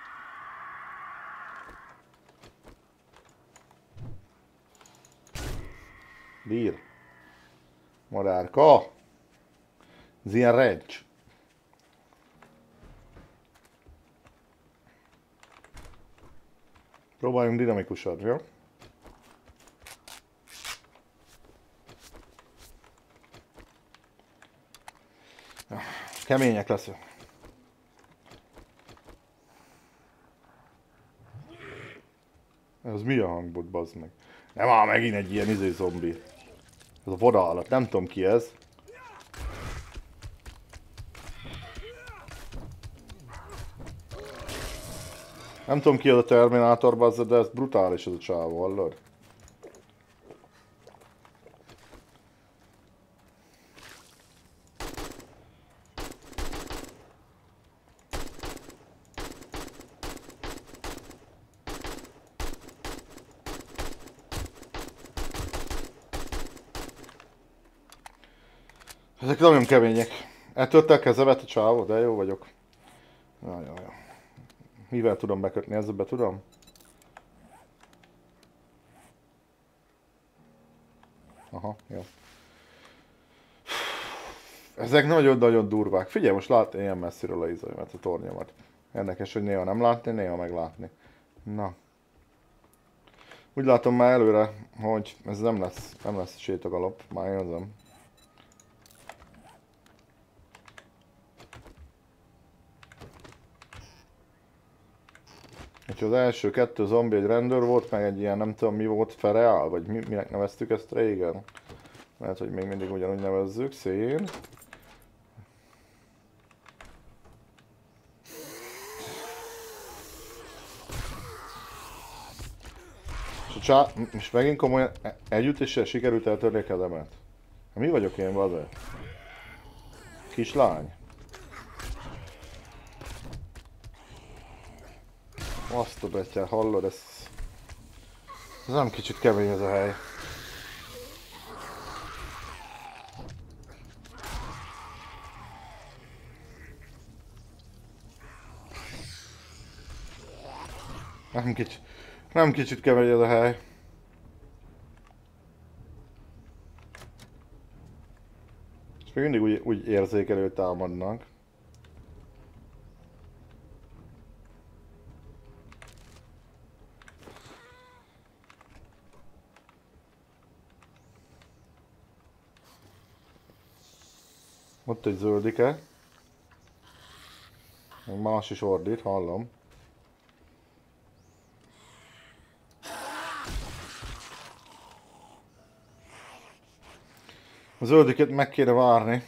Bír. Madárka. Ez ilyen ranch. Próbáljunk dinamikusan, jó? Kemények leszünk. Ez mi a hangbot, bazd meg? Nem áll megint egy ilyen zombi. Ez a vadállat, nem tudom ki ez. Nem tudom ki az a Terminátor, bazd, de ez brutális ez a csávó, hallod? Ezek nagyon kemények. Eltörte a kezemet a csávó, de jó vagyok. Jaj. Mivel tudom bekötni, ezzel be tudom? Aha, jó. Ezek nagyon-nagyon durvák. Figyelj, most látni ilyen messziről a izaimat, a tornyomat. Érdekes, hogy néha nem látni, néha meglátni. Na. Úgy látom már előre, hogy ez nem lesz sétagalop. Már érzem. Úgyhogy az első 2 zombi egy rendőr volt, meg egy ilyen nem tudom mi volt, Fereál, vagy minek neveztük ezt régen. Lehet, hogy még mindig ugyanúgy nevezzük, szén. És megint komolyan együttéssel sikerült eltörni a kezemet. Mi vagyok én, bazeg? Kislány? Azt a betyár, hallod, ez nem kicsit kemény ez a hely. Nem kicsit kemény ez a hely. És még mindig úgy érzékelő, hogy támadnak. Ott egy zöldike. Más is ordít, hallom. A zöldiket meg kéne várni.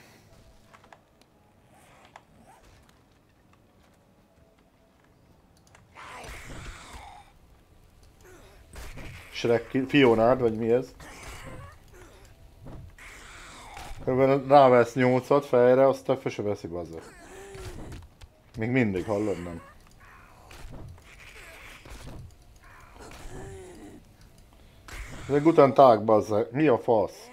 Shrek, Fionád, vagy mi ez? Rávesz 8-at fejre, aztán föl se veszi, bazza. Még mindig, hallod, nem? Ezek után tág, bazza. Mi a fasz?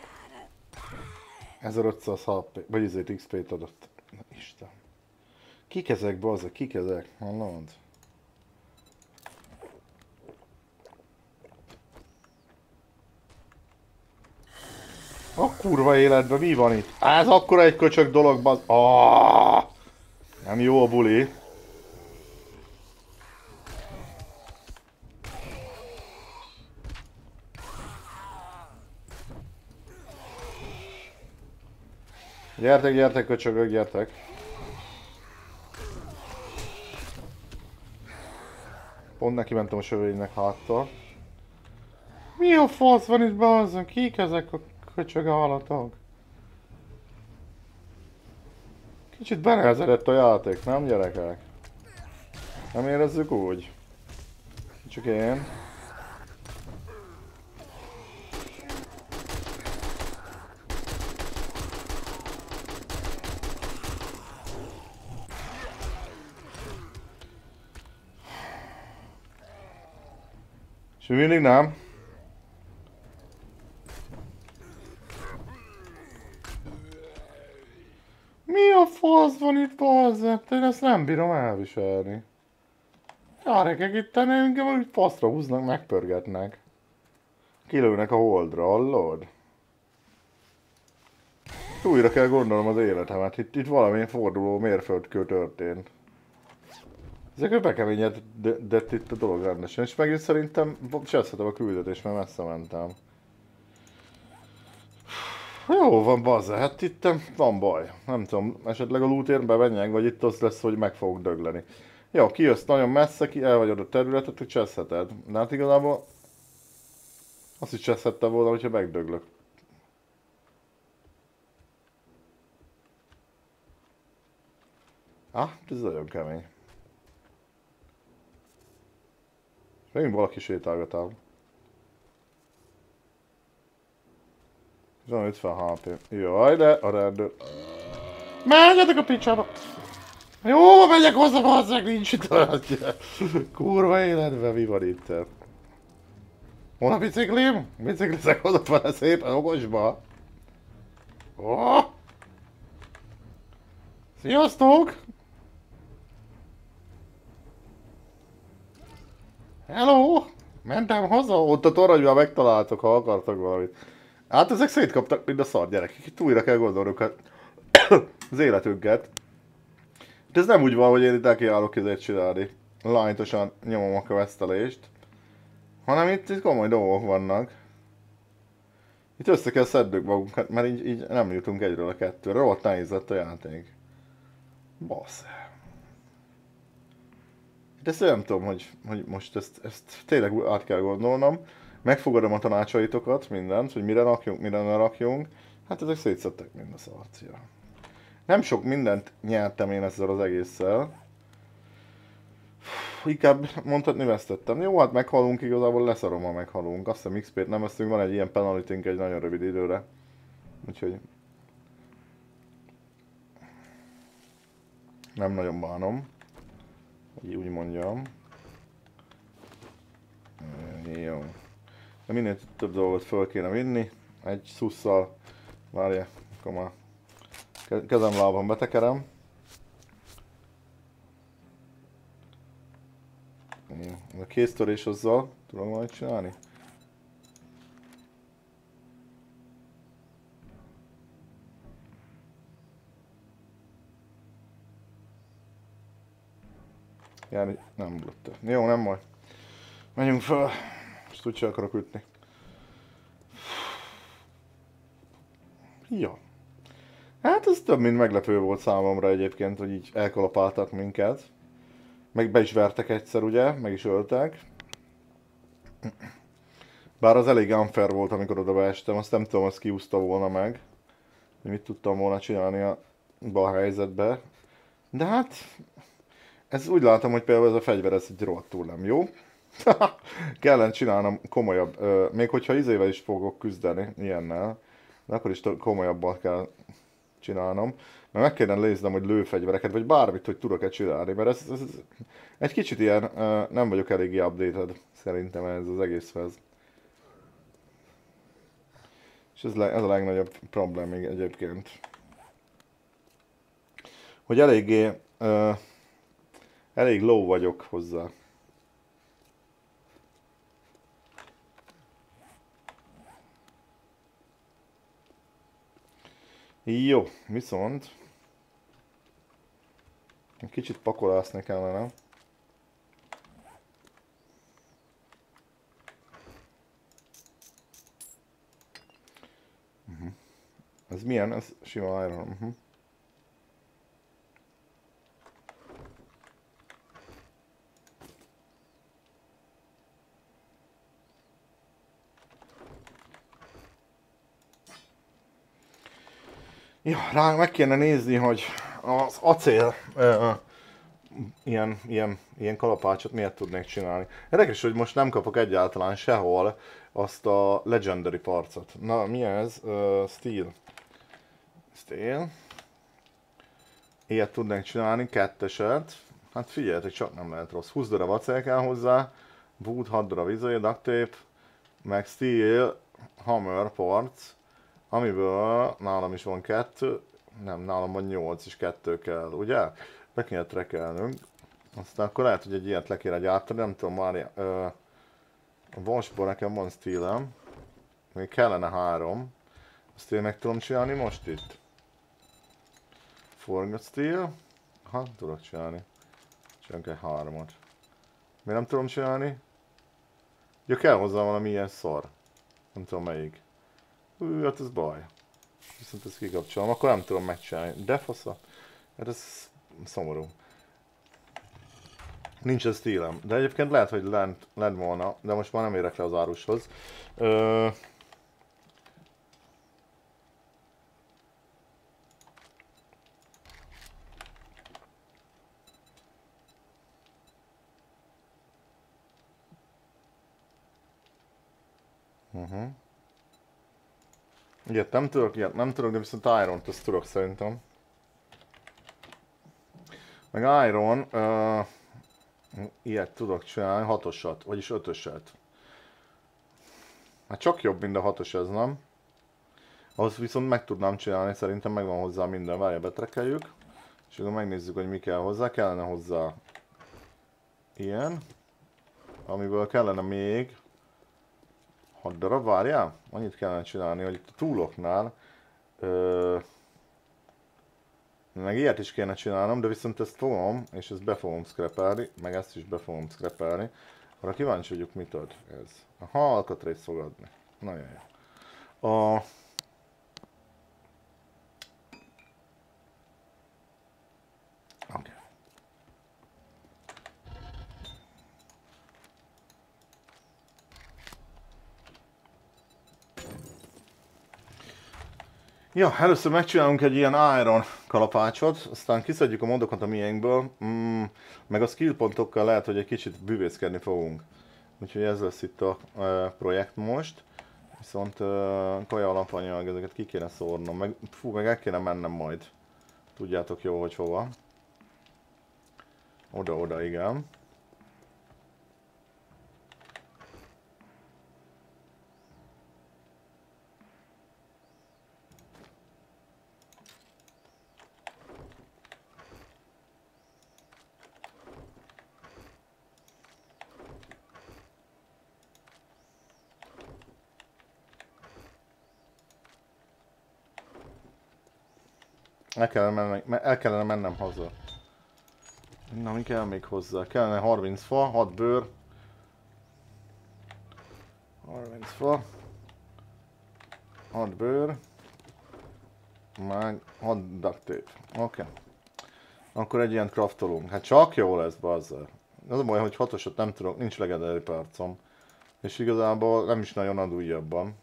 1500 HP, vagy ezért XP-t adott. Na, Isten. Kik ezek, bazza? Kik ezek? Hallod? A kurva életben mi van itt? Ez akkora egy köcsög dolog, bazd. Nem jó a buli. Gyertek, köcsögök, gyertek. Pont neki mentem a sövénynek háttal. Mi a fasz van itt, bazzon? Kik ezek a köcsög állatok? Kicsit benehezedett a játék, nem gyerekek? Nem érezzük úgy? Csak én. És mindig nem. Mi a fasz van itt, bazzett? Én ezt nem bírom elviselni. Gyerekek, itt engem úgy faszra húznak, megpörgetnek. Kilőnek a holdra, hallod? Újra kell gondolnom az életemet. Itt valamilyen forduló mérföldkő történt. Ezek bekeményedett itt a dolog rendesen, és megint szerintem cseszhetem a küldetést, mert messze mentem. Jó van, bazza, hát itt van baj. Nem tudom, esetleg a lootért bemenjek, vagy itt az lesz, hogy meg fogok dögleni. Jó, kijössz nagyon messze, el vagy a területet, hogy cseszheted. De hát igazából azt is cseszhettem volna, hogyha megdöglök. Ez nagyon kemény. Megint valaki sétálgatál. Van 50 HP. Jaj, de a rendőr. Menjetek a picsába! Jó, megyek hozzá, bazzeg, nincs itt olyan. Kurva életben mi van itt? Hol a biciklim? Biciklizek oda fele szépen okosba. Sziasztok! Hello! Mentem haza, ott a toronyban megtaláltok, ha akartak valamit. Hát ezek szétkaptak, mint a szar gyerekek. Itt újra kell gondolnunk az életünket. De ez nem úgy van, hogy én itt nekiállok ezért csinálni. Lánytosan nyomom a questelést. Hanem itt komoly dolgok vannak. Itt össze kell szednünk magunkat, mert így nem jutunk egyről a kettőre. Rohadt nehéz lett a játék. Bassz. De ezt nem tudom, hogy most ezt tényleg át kell gondolnom. Megfogadom a tanácsaitokat, mindent, hogy mire rakjunk, mire ne rakjunk. Hát ezek szétszedtek mind a szarcia. Nem sok mindent nyertem én ezzel az egésszel. Inkább mondhatni vesztettem. Jó, hát meghalunk, igazából leszarom, ha meghalunk. Azt hiszem XP-t nem veszünk, van egy ilyen penalitink egy nagyon rövid időre. Úgyhogy... nem nagyon bánom. Így úgy mondjam. Jó. De minél több dolgot föl kéne vinni. Egy szusszal. Várja, akkor már kezem lábam betekerem. A kéztörés azzal tudom majd csinálni. Járni, nem blötte. Jó, nem baj. Menjünk fel. Most úgyse akarok ütni. Ja. Hát ez több mint meglepő volt számomra egyébként, hogy így elkalapáltak minket. Meg be is vertek egyszer, ugye? Meg is öltek. Bár az elég unfair volt, amikor oda beestem, azt nem tudom, azt kiúszta volna meg. Hogy mit tudtam volna csinálni a helyzetbe. De hát... ez úgy látom, hogy például ez a fegyver, ez egy rohadtul nem jó. Kellene csinálnom komolyabb, még hogyha izével is fogok küzdeni, ilyennel. De akkor is komolyabbat kell csinálnom. Mert meg kellene néznem, hogy lőfegyvereket, vagy bármit, hogy tudok-e csinálni. Mert ez egy kicsit ilyen, nem vagyok eléggé updated szerintem ez az egészhez. És ez a legnagyobb problém még egyébként. Hogy eléggé, elég low vagyok hozzá. Jó, viszont egy kicsit pakolászni kellene. Ez milyen? Ez sima iron. Ja, rá meg kéne nézni, hogy az acél ilyen kalapácsot miért tudnék csinálni. Érdekes, hogy most nem kapok egyáltalán sehol azt a Legendary parcot. Na, mi ez? Steel. Steel. Ilyet tudnék csinálni, ketteset. Hát figyeljetek, csak nem lehet rossz. 20 darab acél kell hozzá, wood, 6 darab izé, duct tape, meg steel, hammer parts, amiből nálam is van 2, nem, nálam van 8 és 2 kell, ugye? Be kéne trekelnünk. Aztán akkor lehet, hogy egy ilyet le kéne gyártani, nem tudom már, a vasból nekem van steelem, még kellene 3, azt én meg tudom csinálni most itt. Forgot steel, ha tudok csinálni, csinálunk egy 3-at. Miért nem tudom csinálni? Ja, kell hozzá valami ilyen szar, nem tudom melyik. Hát ez baj. Viszont ezt kikapcsolom, akkor nem tudom megcsinálni. De fasza. Hát ez szomorú. Nincs ez stílem. De egyébként lehet, hogy lent volna, de most már nem érek le az árushoz. Ilyet nem tudok, de viszont Iron-t azt tudok szerintem. Meg Iron, ilyet tudok csinálni, 6-osat, vagyis 5-öset. Hát csak jobb, mint a 6-os ez, nem? Ahhoz viszont meg tudnám csinálni, szerintem megvan hozzá minden, várja, betrekeljük. És akkor megnézzük, hogy mi kell hozzá. Kellene hozzá ilyen, amiből kellene még 6 darab, várjál? Annyit kellene csinálni, hogy itt a túloknál meg ilyet is kéne csinálnom, de viszont ezt fogom, és ezt be fogom scrapelni, meg ezt is be fogom scrapelni. Arra kíváncsi vagyok, mit ad ez. Aha, alkatrészt fog adni. Nagyon jó. Oké. Ja, először megcsinálunk egy ilyen iron kalapácsot, aztán kiszedjük a modokat a miénkből, meg a skill pontokkal lehet, hogy egy kicsit bűvészkedni fogunk. Úgyhogy ez lesz itt a projekt most. Viszont kaja alapanyag, ezeket ki kéne szórnom, meg el kéne mennem majd. Tudjátok jó, hogy hova. Oda-oda, igen. El kellene mennem haza. Na, mi kell még hozzá? Kellene 30 fa, 6 bőr. 30 fa. 6 bőr. Meg 6 duct tape. Oké. Akkor egy ilyen craftolunk. Hát csak jó lesz, bazzer. Az a baj, hogy 6-osat nem tudok, nincs legendary percom. És igazából nem is nagyon ad újabban.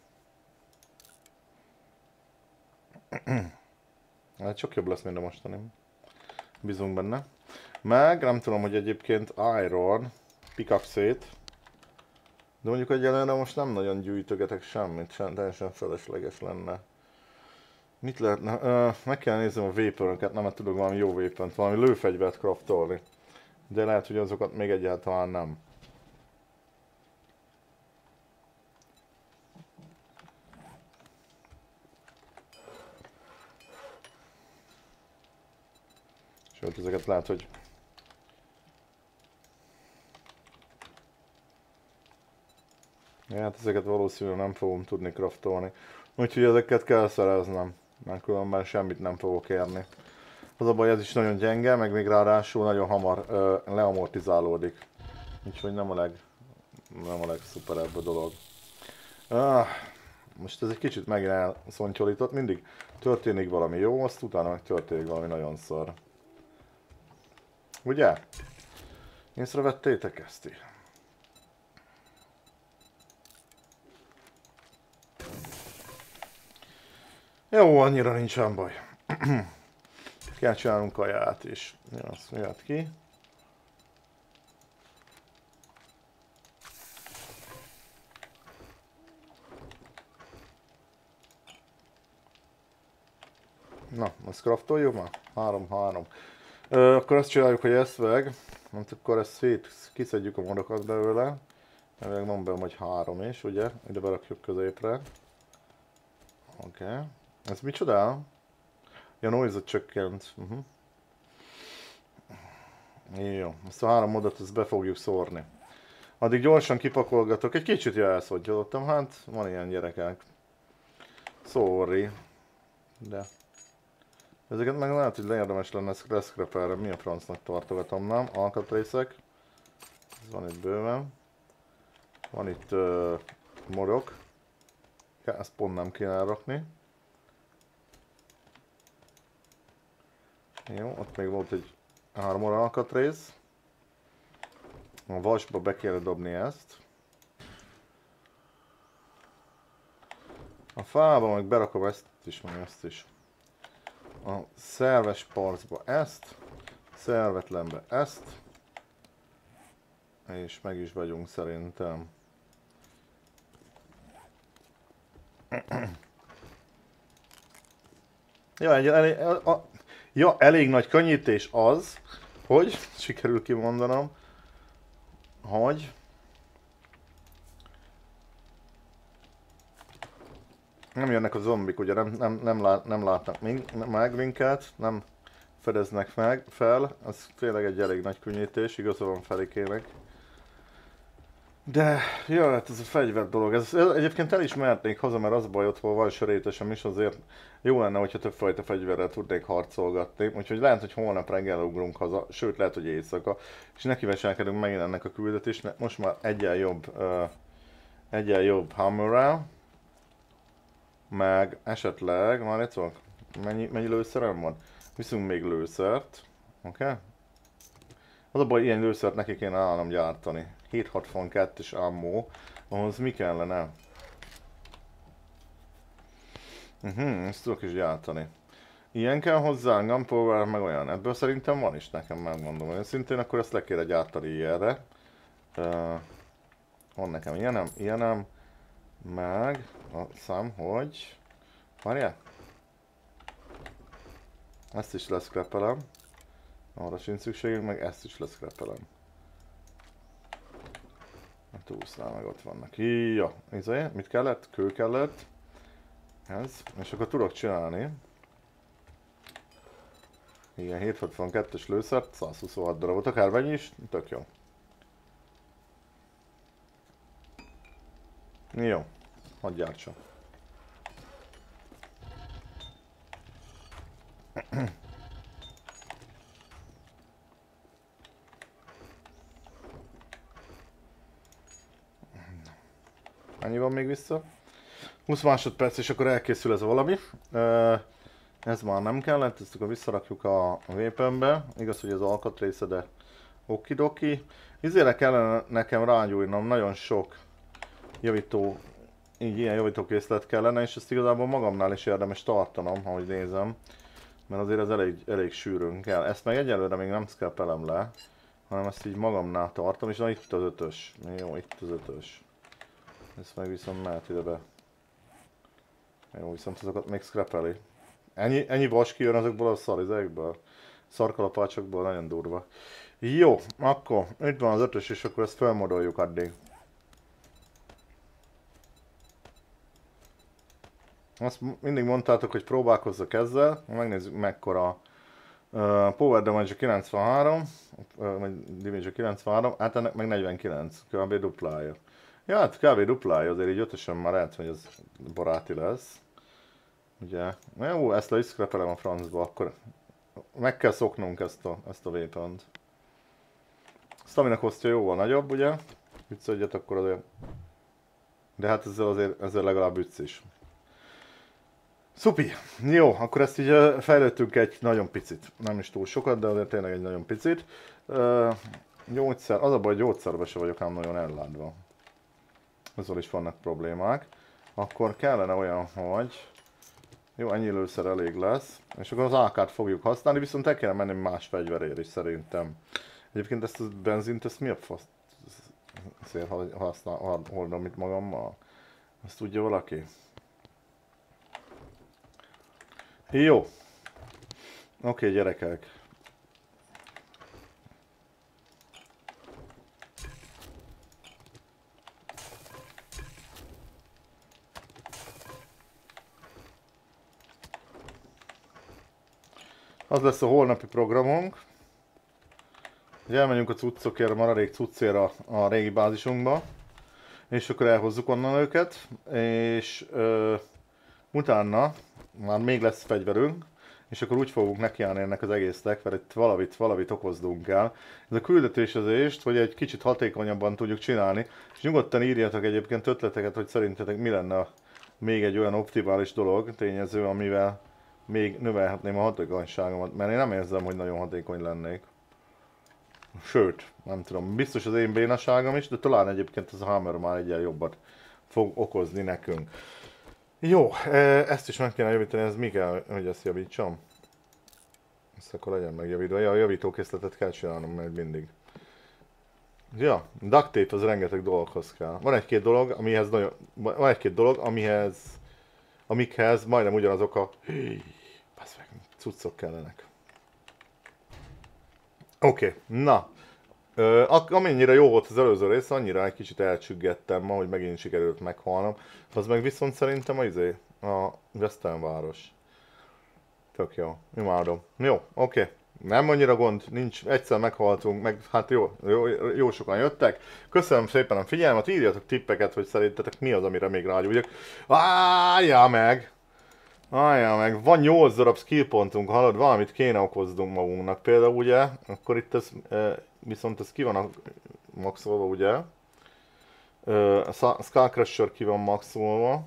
Hát csak jobb lesz, mint a mostani. Bízunk benne. Meg nem tudom, hogy egyébként iron pickaxe-ét. De mondjuk egyelőre most nem nagyon gyűjtögetek semmit, teljesen felesleges lenne. Mit lehetne? Meg kell néznem a weapon-öket, nem tudok valami jó weapon-t, valami lőfegyvert craftolni. De lehet, hogy azokat még egyáltalán nem. Sőt, ezeket lehet, hogy... Ja, hát ezeket valószínűleg nem fogom tudni craftolni. Úgyhogy ezeket kell szereznem, mert különben semmit nem fogok érni. Az a baj, ez is nagyon gyenge, meg még ráadásul nagyon hamar leamortizálódik. Úgyhogy nem a legszuperebb a dolog. Most ez egy kicsit megint elszontyolított, mindig történik valami jó, azt utána meg történik valami nagyon szar. Ugye? Észrevettétek ezt így? Jó, annyira nincsen baj. Kell csinálnunk kaját is. Ja, azt jöhet ki. Na, azt craftoljuk már? 3-3. Akkor azt csináljuk, hogy ezt meg, akkor ezt kiszedjük a modokat belőle. Meg mondom, hogy 3 is, ugye? Ide berakjuk középre. Oké. Ez micsoda? Ja, noise-ot csökkent. Jó, ezt a 3 modot ezt be fogjuk szórni. Addig gyorsan kipakolgatok, egy kicsit elszottyolottam, hát van ilyen gyerekek. Sorry. De... ezeket meg lehet, hogy érdemes lenne scrapelre, mi a francnak tartogatom, nem? Alkatrészek. Ez van itt bőven. Van itt modok. Ezt pont nem kéne elrakni. Jó, ott még volt egy 3 alkatrész. A vasba be kéne dobni ezt. A fába meg berakom ezt is, meg ezt is. A szerves parcba ezt, szervetlenbe ezt. És meg is vagyunk szerintem. Ja, elég nagy könnyítés az, hogy sikerül kimondanom, hogy nem jönnek a zombik, ugye nem látnak meg minket, nem fedeznek fel. Az tényleg egy elég nagy könnyítés, igaza van Felikének. De, ja, hát ez a fegyver dolog, ez egyébként el is mehetnék haza, mert az baj, ott van sörétesem is, azért jó lenne, hogyha többfajta fegyverrel tudnék harcolgatni, úgyhogy lehet, hogy holnap reggel ugrunk haza, sőt lehet, hogy éjszaka, és nekiveselkedünk megint ennek a küldetésnek, most már egyen jobb hammerrel, meg esetleg, már itt van, mennyi lőszerem van? Viszünk még lőszert, oké? Okay? Az a baj, ilyen lőszert neki kéne állnom gyártani. 762-es ammo, ahhoz mi kellene? Ezt tudok is gyártani. Ilyen kell hozzá, gunpowder, meg olyan. Ebből szerintem van is nekem, megmondom. Olyan szintén akkor ezt le kéne gyártani ilyenre. Van nekem ilyenem, meg a szám, hogy... Várjál? Ezt is leszkrepelem. Arra sincs szükségünk, meg ezt is leszkrepelem. A túlsznál meg ott vannak. Ja, mit kellett? Kő kellett. Ez. És akkor tudok csinálni. Igen, 762-es lőszert, 126 darabot, akármennyi is, tök jó. Jó, hadd gyártsa. Annyi van még vissza? 20 másodperc és akkor elkészül ez a valami. Ez már nem kellett, ezt akkor visszarakjuk a vépenbe. Igaz, hogy ez alkatrésze, de okidoki. Izére kellene nekem rágyújnom, nagyon sok javító, ilyen javítókészlet kellene, és ezt igazából magamnál is érdemes tartanom, ahogy nézem. Mert azért ez elég sűrűn kell. Ezt meg egyelőre még nem scrapelem le, hanem ezt így magamnál tartom, és na itt az 5-ös. Jó, itt az 5-ös. Ezt meg viszont mehet ide be. Jó, viszont azokat még scrapeli. Ennyi vas kijön azokból a szarizekből. Szarkalapácsokból, nagyon durva. Jó, akkor itt van az 5-ös, és akkor ezt felmodoljuk addig. Azt mindig mondtátok, hogy próbálkozzak ezzel. Megnézzük mekkora. Power Damage 93, vagy Damage 93, hát ennek meg 49, kb. Duplája. Ja, hát kb. Duplája, azért így 5-ösen már lehet, hogy ez baráti lesz. Ugye, jó, ezt le is scrapelem a francba, akkor meg kell szoknunk ezt a weapont. Stamina costja jóval nagyobb, ugye? Ütsz egyet, akkor azért... De hát ezzel legalább ütsz is. Szupi! Jó, akkor ezt így fejlődtünk egy nagyon picit. Nem is túl sokat, de azért tényleg egy nagyon picit. Gyógyszer, az a baj, hogy gyógyszerbe se vagyok ám nagyon ellátva. Azzal is vannak problémák. Akkor kellene olyan, hogy... Jó, ennyi lőszer elég lesz. És akkor az AK-t fogjuk használni, viszont el kéne menni más fegyverért is szerintem. Egyébként ezt a benzint, ezt mi a fasz? Ezért hordom itt magammal? Ezt tudja valaki? Jó. Oké, gyerekek. Az lesz a holnapi programunk. Hogy elmenjünk a cuccokért, a maradék cuccért a régi bázisunkba. És akkor elhozzuk onnan őket. És utána már még lesz fegyverünk. És akkor úgy fogunk nekiállni ennek az egésznek, mert itt valamit okoznunk kell. Ez a küldetésezést, hogy egy kicsit hatékonyabban tudjuk csinálni. És nyugodtan írjatok egyébként ötleteket, hogy szerintetek mi lenne még egy olyan optimális dolog, tényező, amivel még növelhetném a hatékonyságomat, mert én nem érzem, hogy nagyon hatékony lennék. Sőt, nem tudom, biztos az én bénaságom is, de talán egyébként ez a hammer már egyen jobbat fog okozni nekünk. Jó, ezt is meg kéne javítani, ez mi kell, hogy ezt javítsam? Ezt akkor legyen megjavítva. Ja, a javítókészletet kell csinálnom meg mindig. Ja, duct tape az rengeteg dologhoz kell. Van egy-két dolog, amikhez majdnem ugyanazok a cuccok kellenek. Oké, na. Amennyire jó volt az előző rész, annyira egy kicsit elcsüggettem ma, hogy megint sikerült meghalnom. Az meg viszont szerintem a Western város. Tök jó. Imádom. Jó, oké. Nem annyira gond, nincs, egyszer meghaltunk, meg hát jó sokan jöttek. Köszönöm szépen a figyelmet, írjatok tippeket, hogy szerintetek mi az, amire még rágyújjak. Álljál meg! Álljál meg, van 8 darab skill pontunk, hallod, valamit kéne okoznunk magunknak. Például ugye, akkor itt ez, viszont ez ki van a maxolva, ugye? A Skullcrusher ki van maxolva.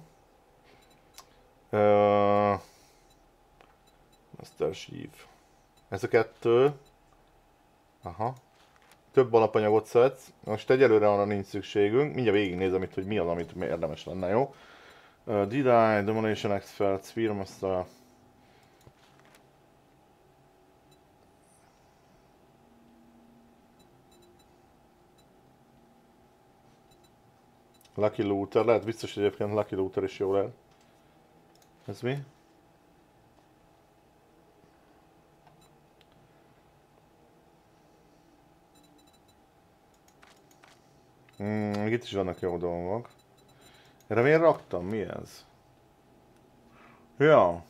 Master Chief. Ez a kettő. Aha. Több alapanyagot szedsz. Most egyelőre arra nincs szükségünk. Mindjárt végignézem itt, hogy mi az, amit érdemes lenne, jó? D-Die, Demolition Expert, Spearmaster. Lucky Looter, lehet biztos, hogy egyébként Lucky Looter is jó lehet. Ez mi? Itt is vannak jó dolgok. Erre miért raktam? Mi ez? Ja.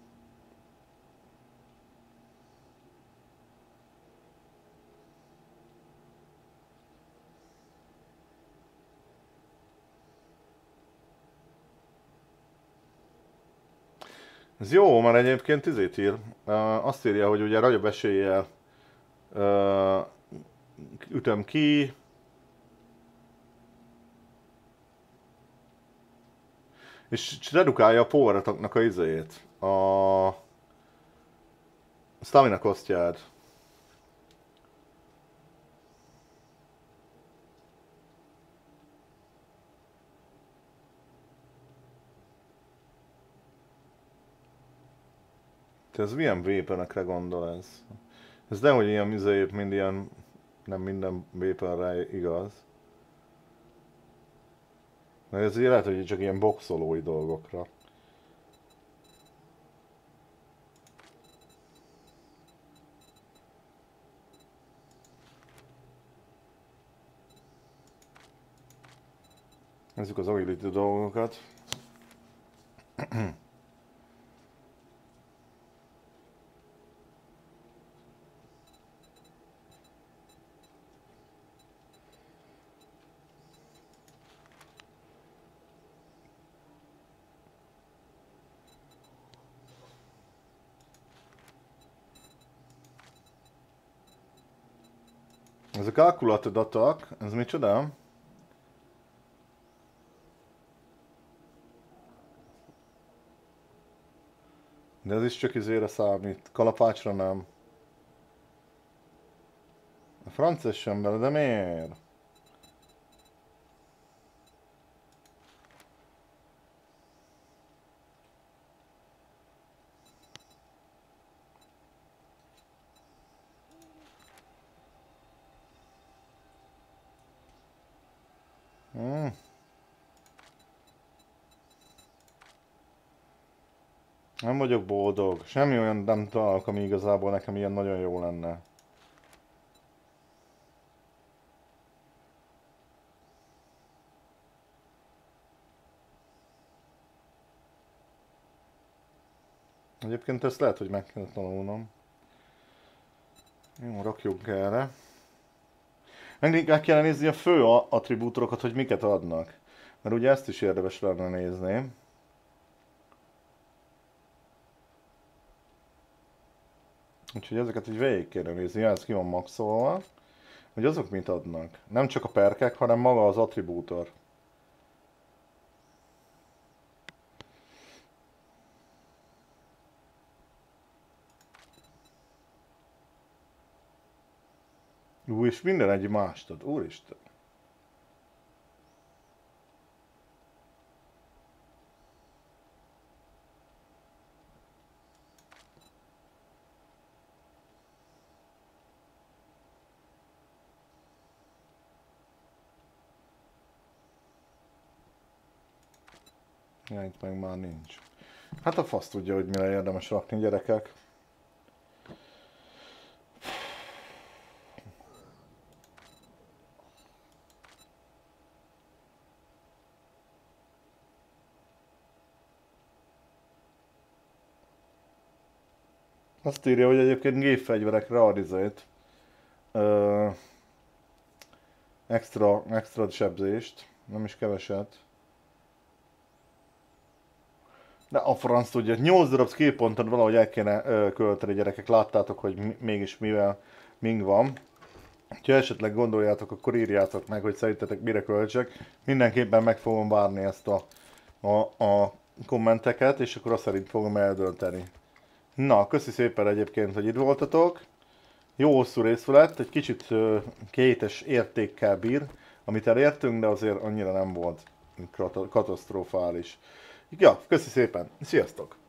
Ez jó, mert egyébként izét ír. Azt írja, hogy ugye nagyobb eséllyel ütöm ki. És redukálja a power-attacknak a izét. A stamina kosztját. Te ez milyen weaponekre gondol ez? Ez nehogy ilyen izéjét, mind ilyen, nem minden weaponre igaz. Mert ez így lehet, hogy csak ilyen boxolói dolgokra. Nézzük az agility dolgokat. Ez a calculated attack, ez micsoda? De ez is csak izére számít, kalapácsra nem. A francia sem bele, de miért? Nem vagyok boldog. Semmi olyan nem találok, ami igazából nekem ilyen nagyon jó lenne. Egyébként ezt lehet, hogy meg kell tanulnom. Jó, rakjuk erre. Meg kell nézni a fő attribútorokat, hogy miket adnak. Mert ugye ezt is érdemes lenne nézni. Úgyhogy ezeket így végig kéne nézni. Ja, ez ki van maxolva. Hogy azok mit adnak. Nem csak a perkek, hanem maga az attribútor. És minden egy mást ad. Úristen. Ja, itt meg már nincs. Hát a fasz tudja, hogy mire érdemes rakni, gyerekek. Azt írja, hogy egyébként gépfegyverek rarizét. Extra sebzést, nem is keveset. De a franc tudja, 8 darab skill pontot valahogy el kéne költeni, gyerekek, láttátok, hogy mégis mivel mink van. Ha esetleg gondoljátok, akkor írjátok meg, hogy szerintetek mire költsek. Mindenképpen meg fogom várni ezt a kommenteket, és akkor azt szerint fogom eldönteni. Na, köszi szépen egyébként, hogy itt voltatok. Jó hosszú rész lett, egy kicsit kétes értékkel bír, amit elértünk, de azért annyira nem volt katasztrofális. Ja, köszi szépen, sziasztok!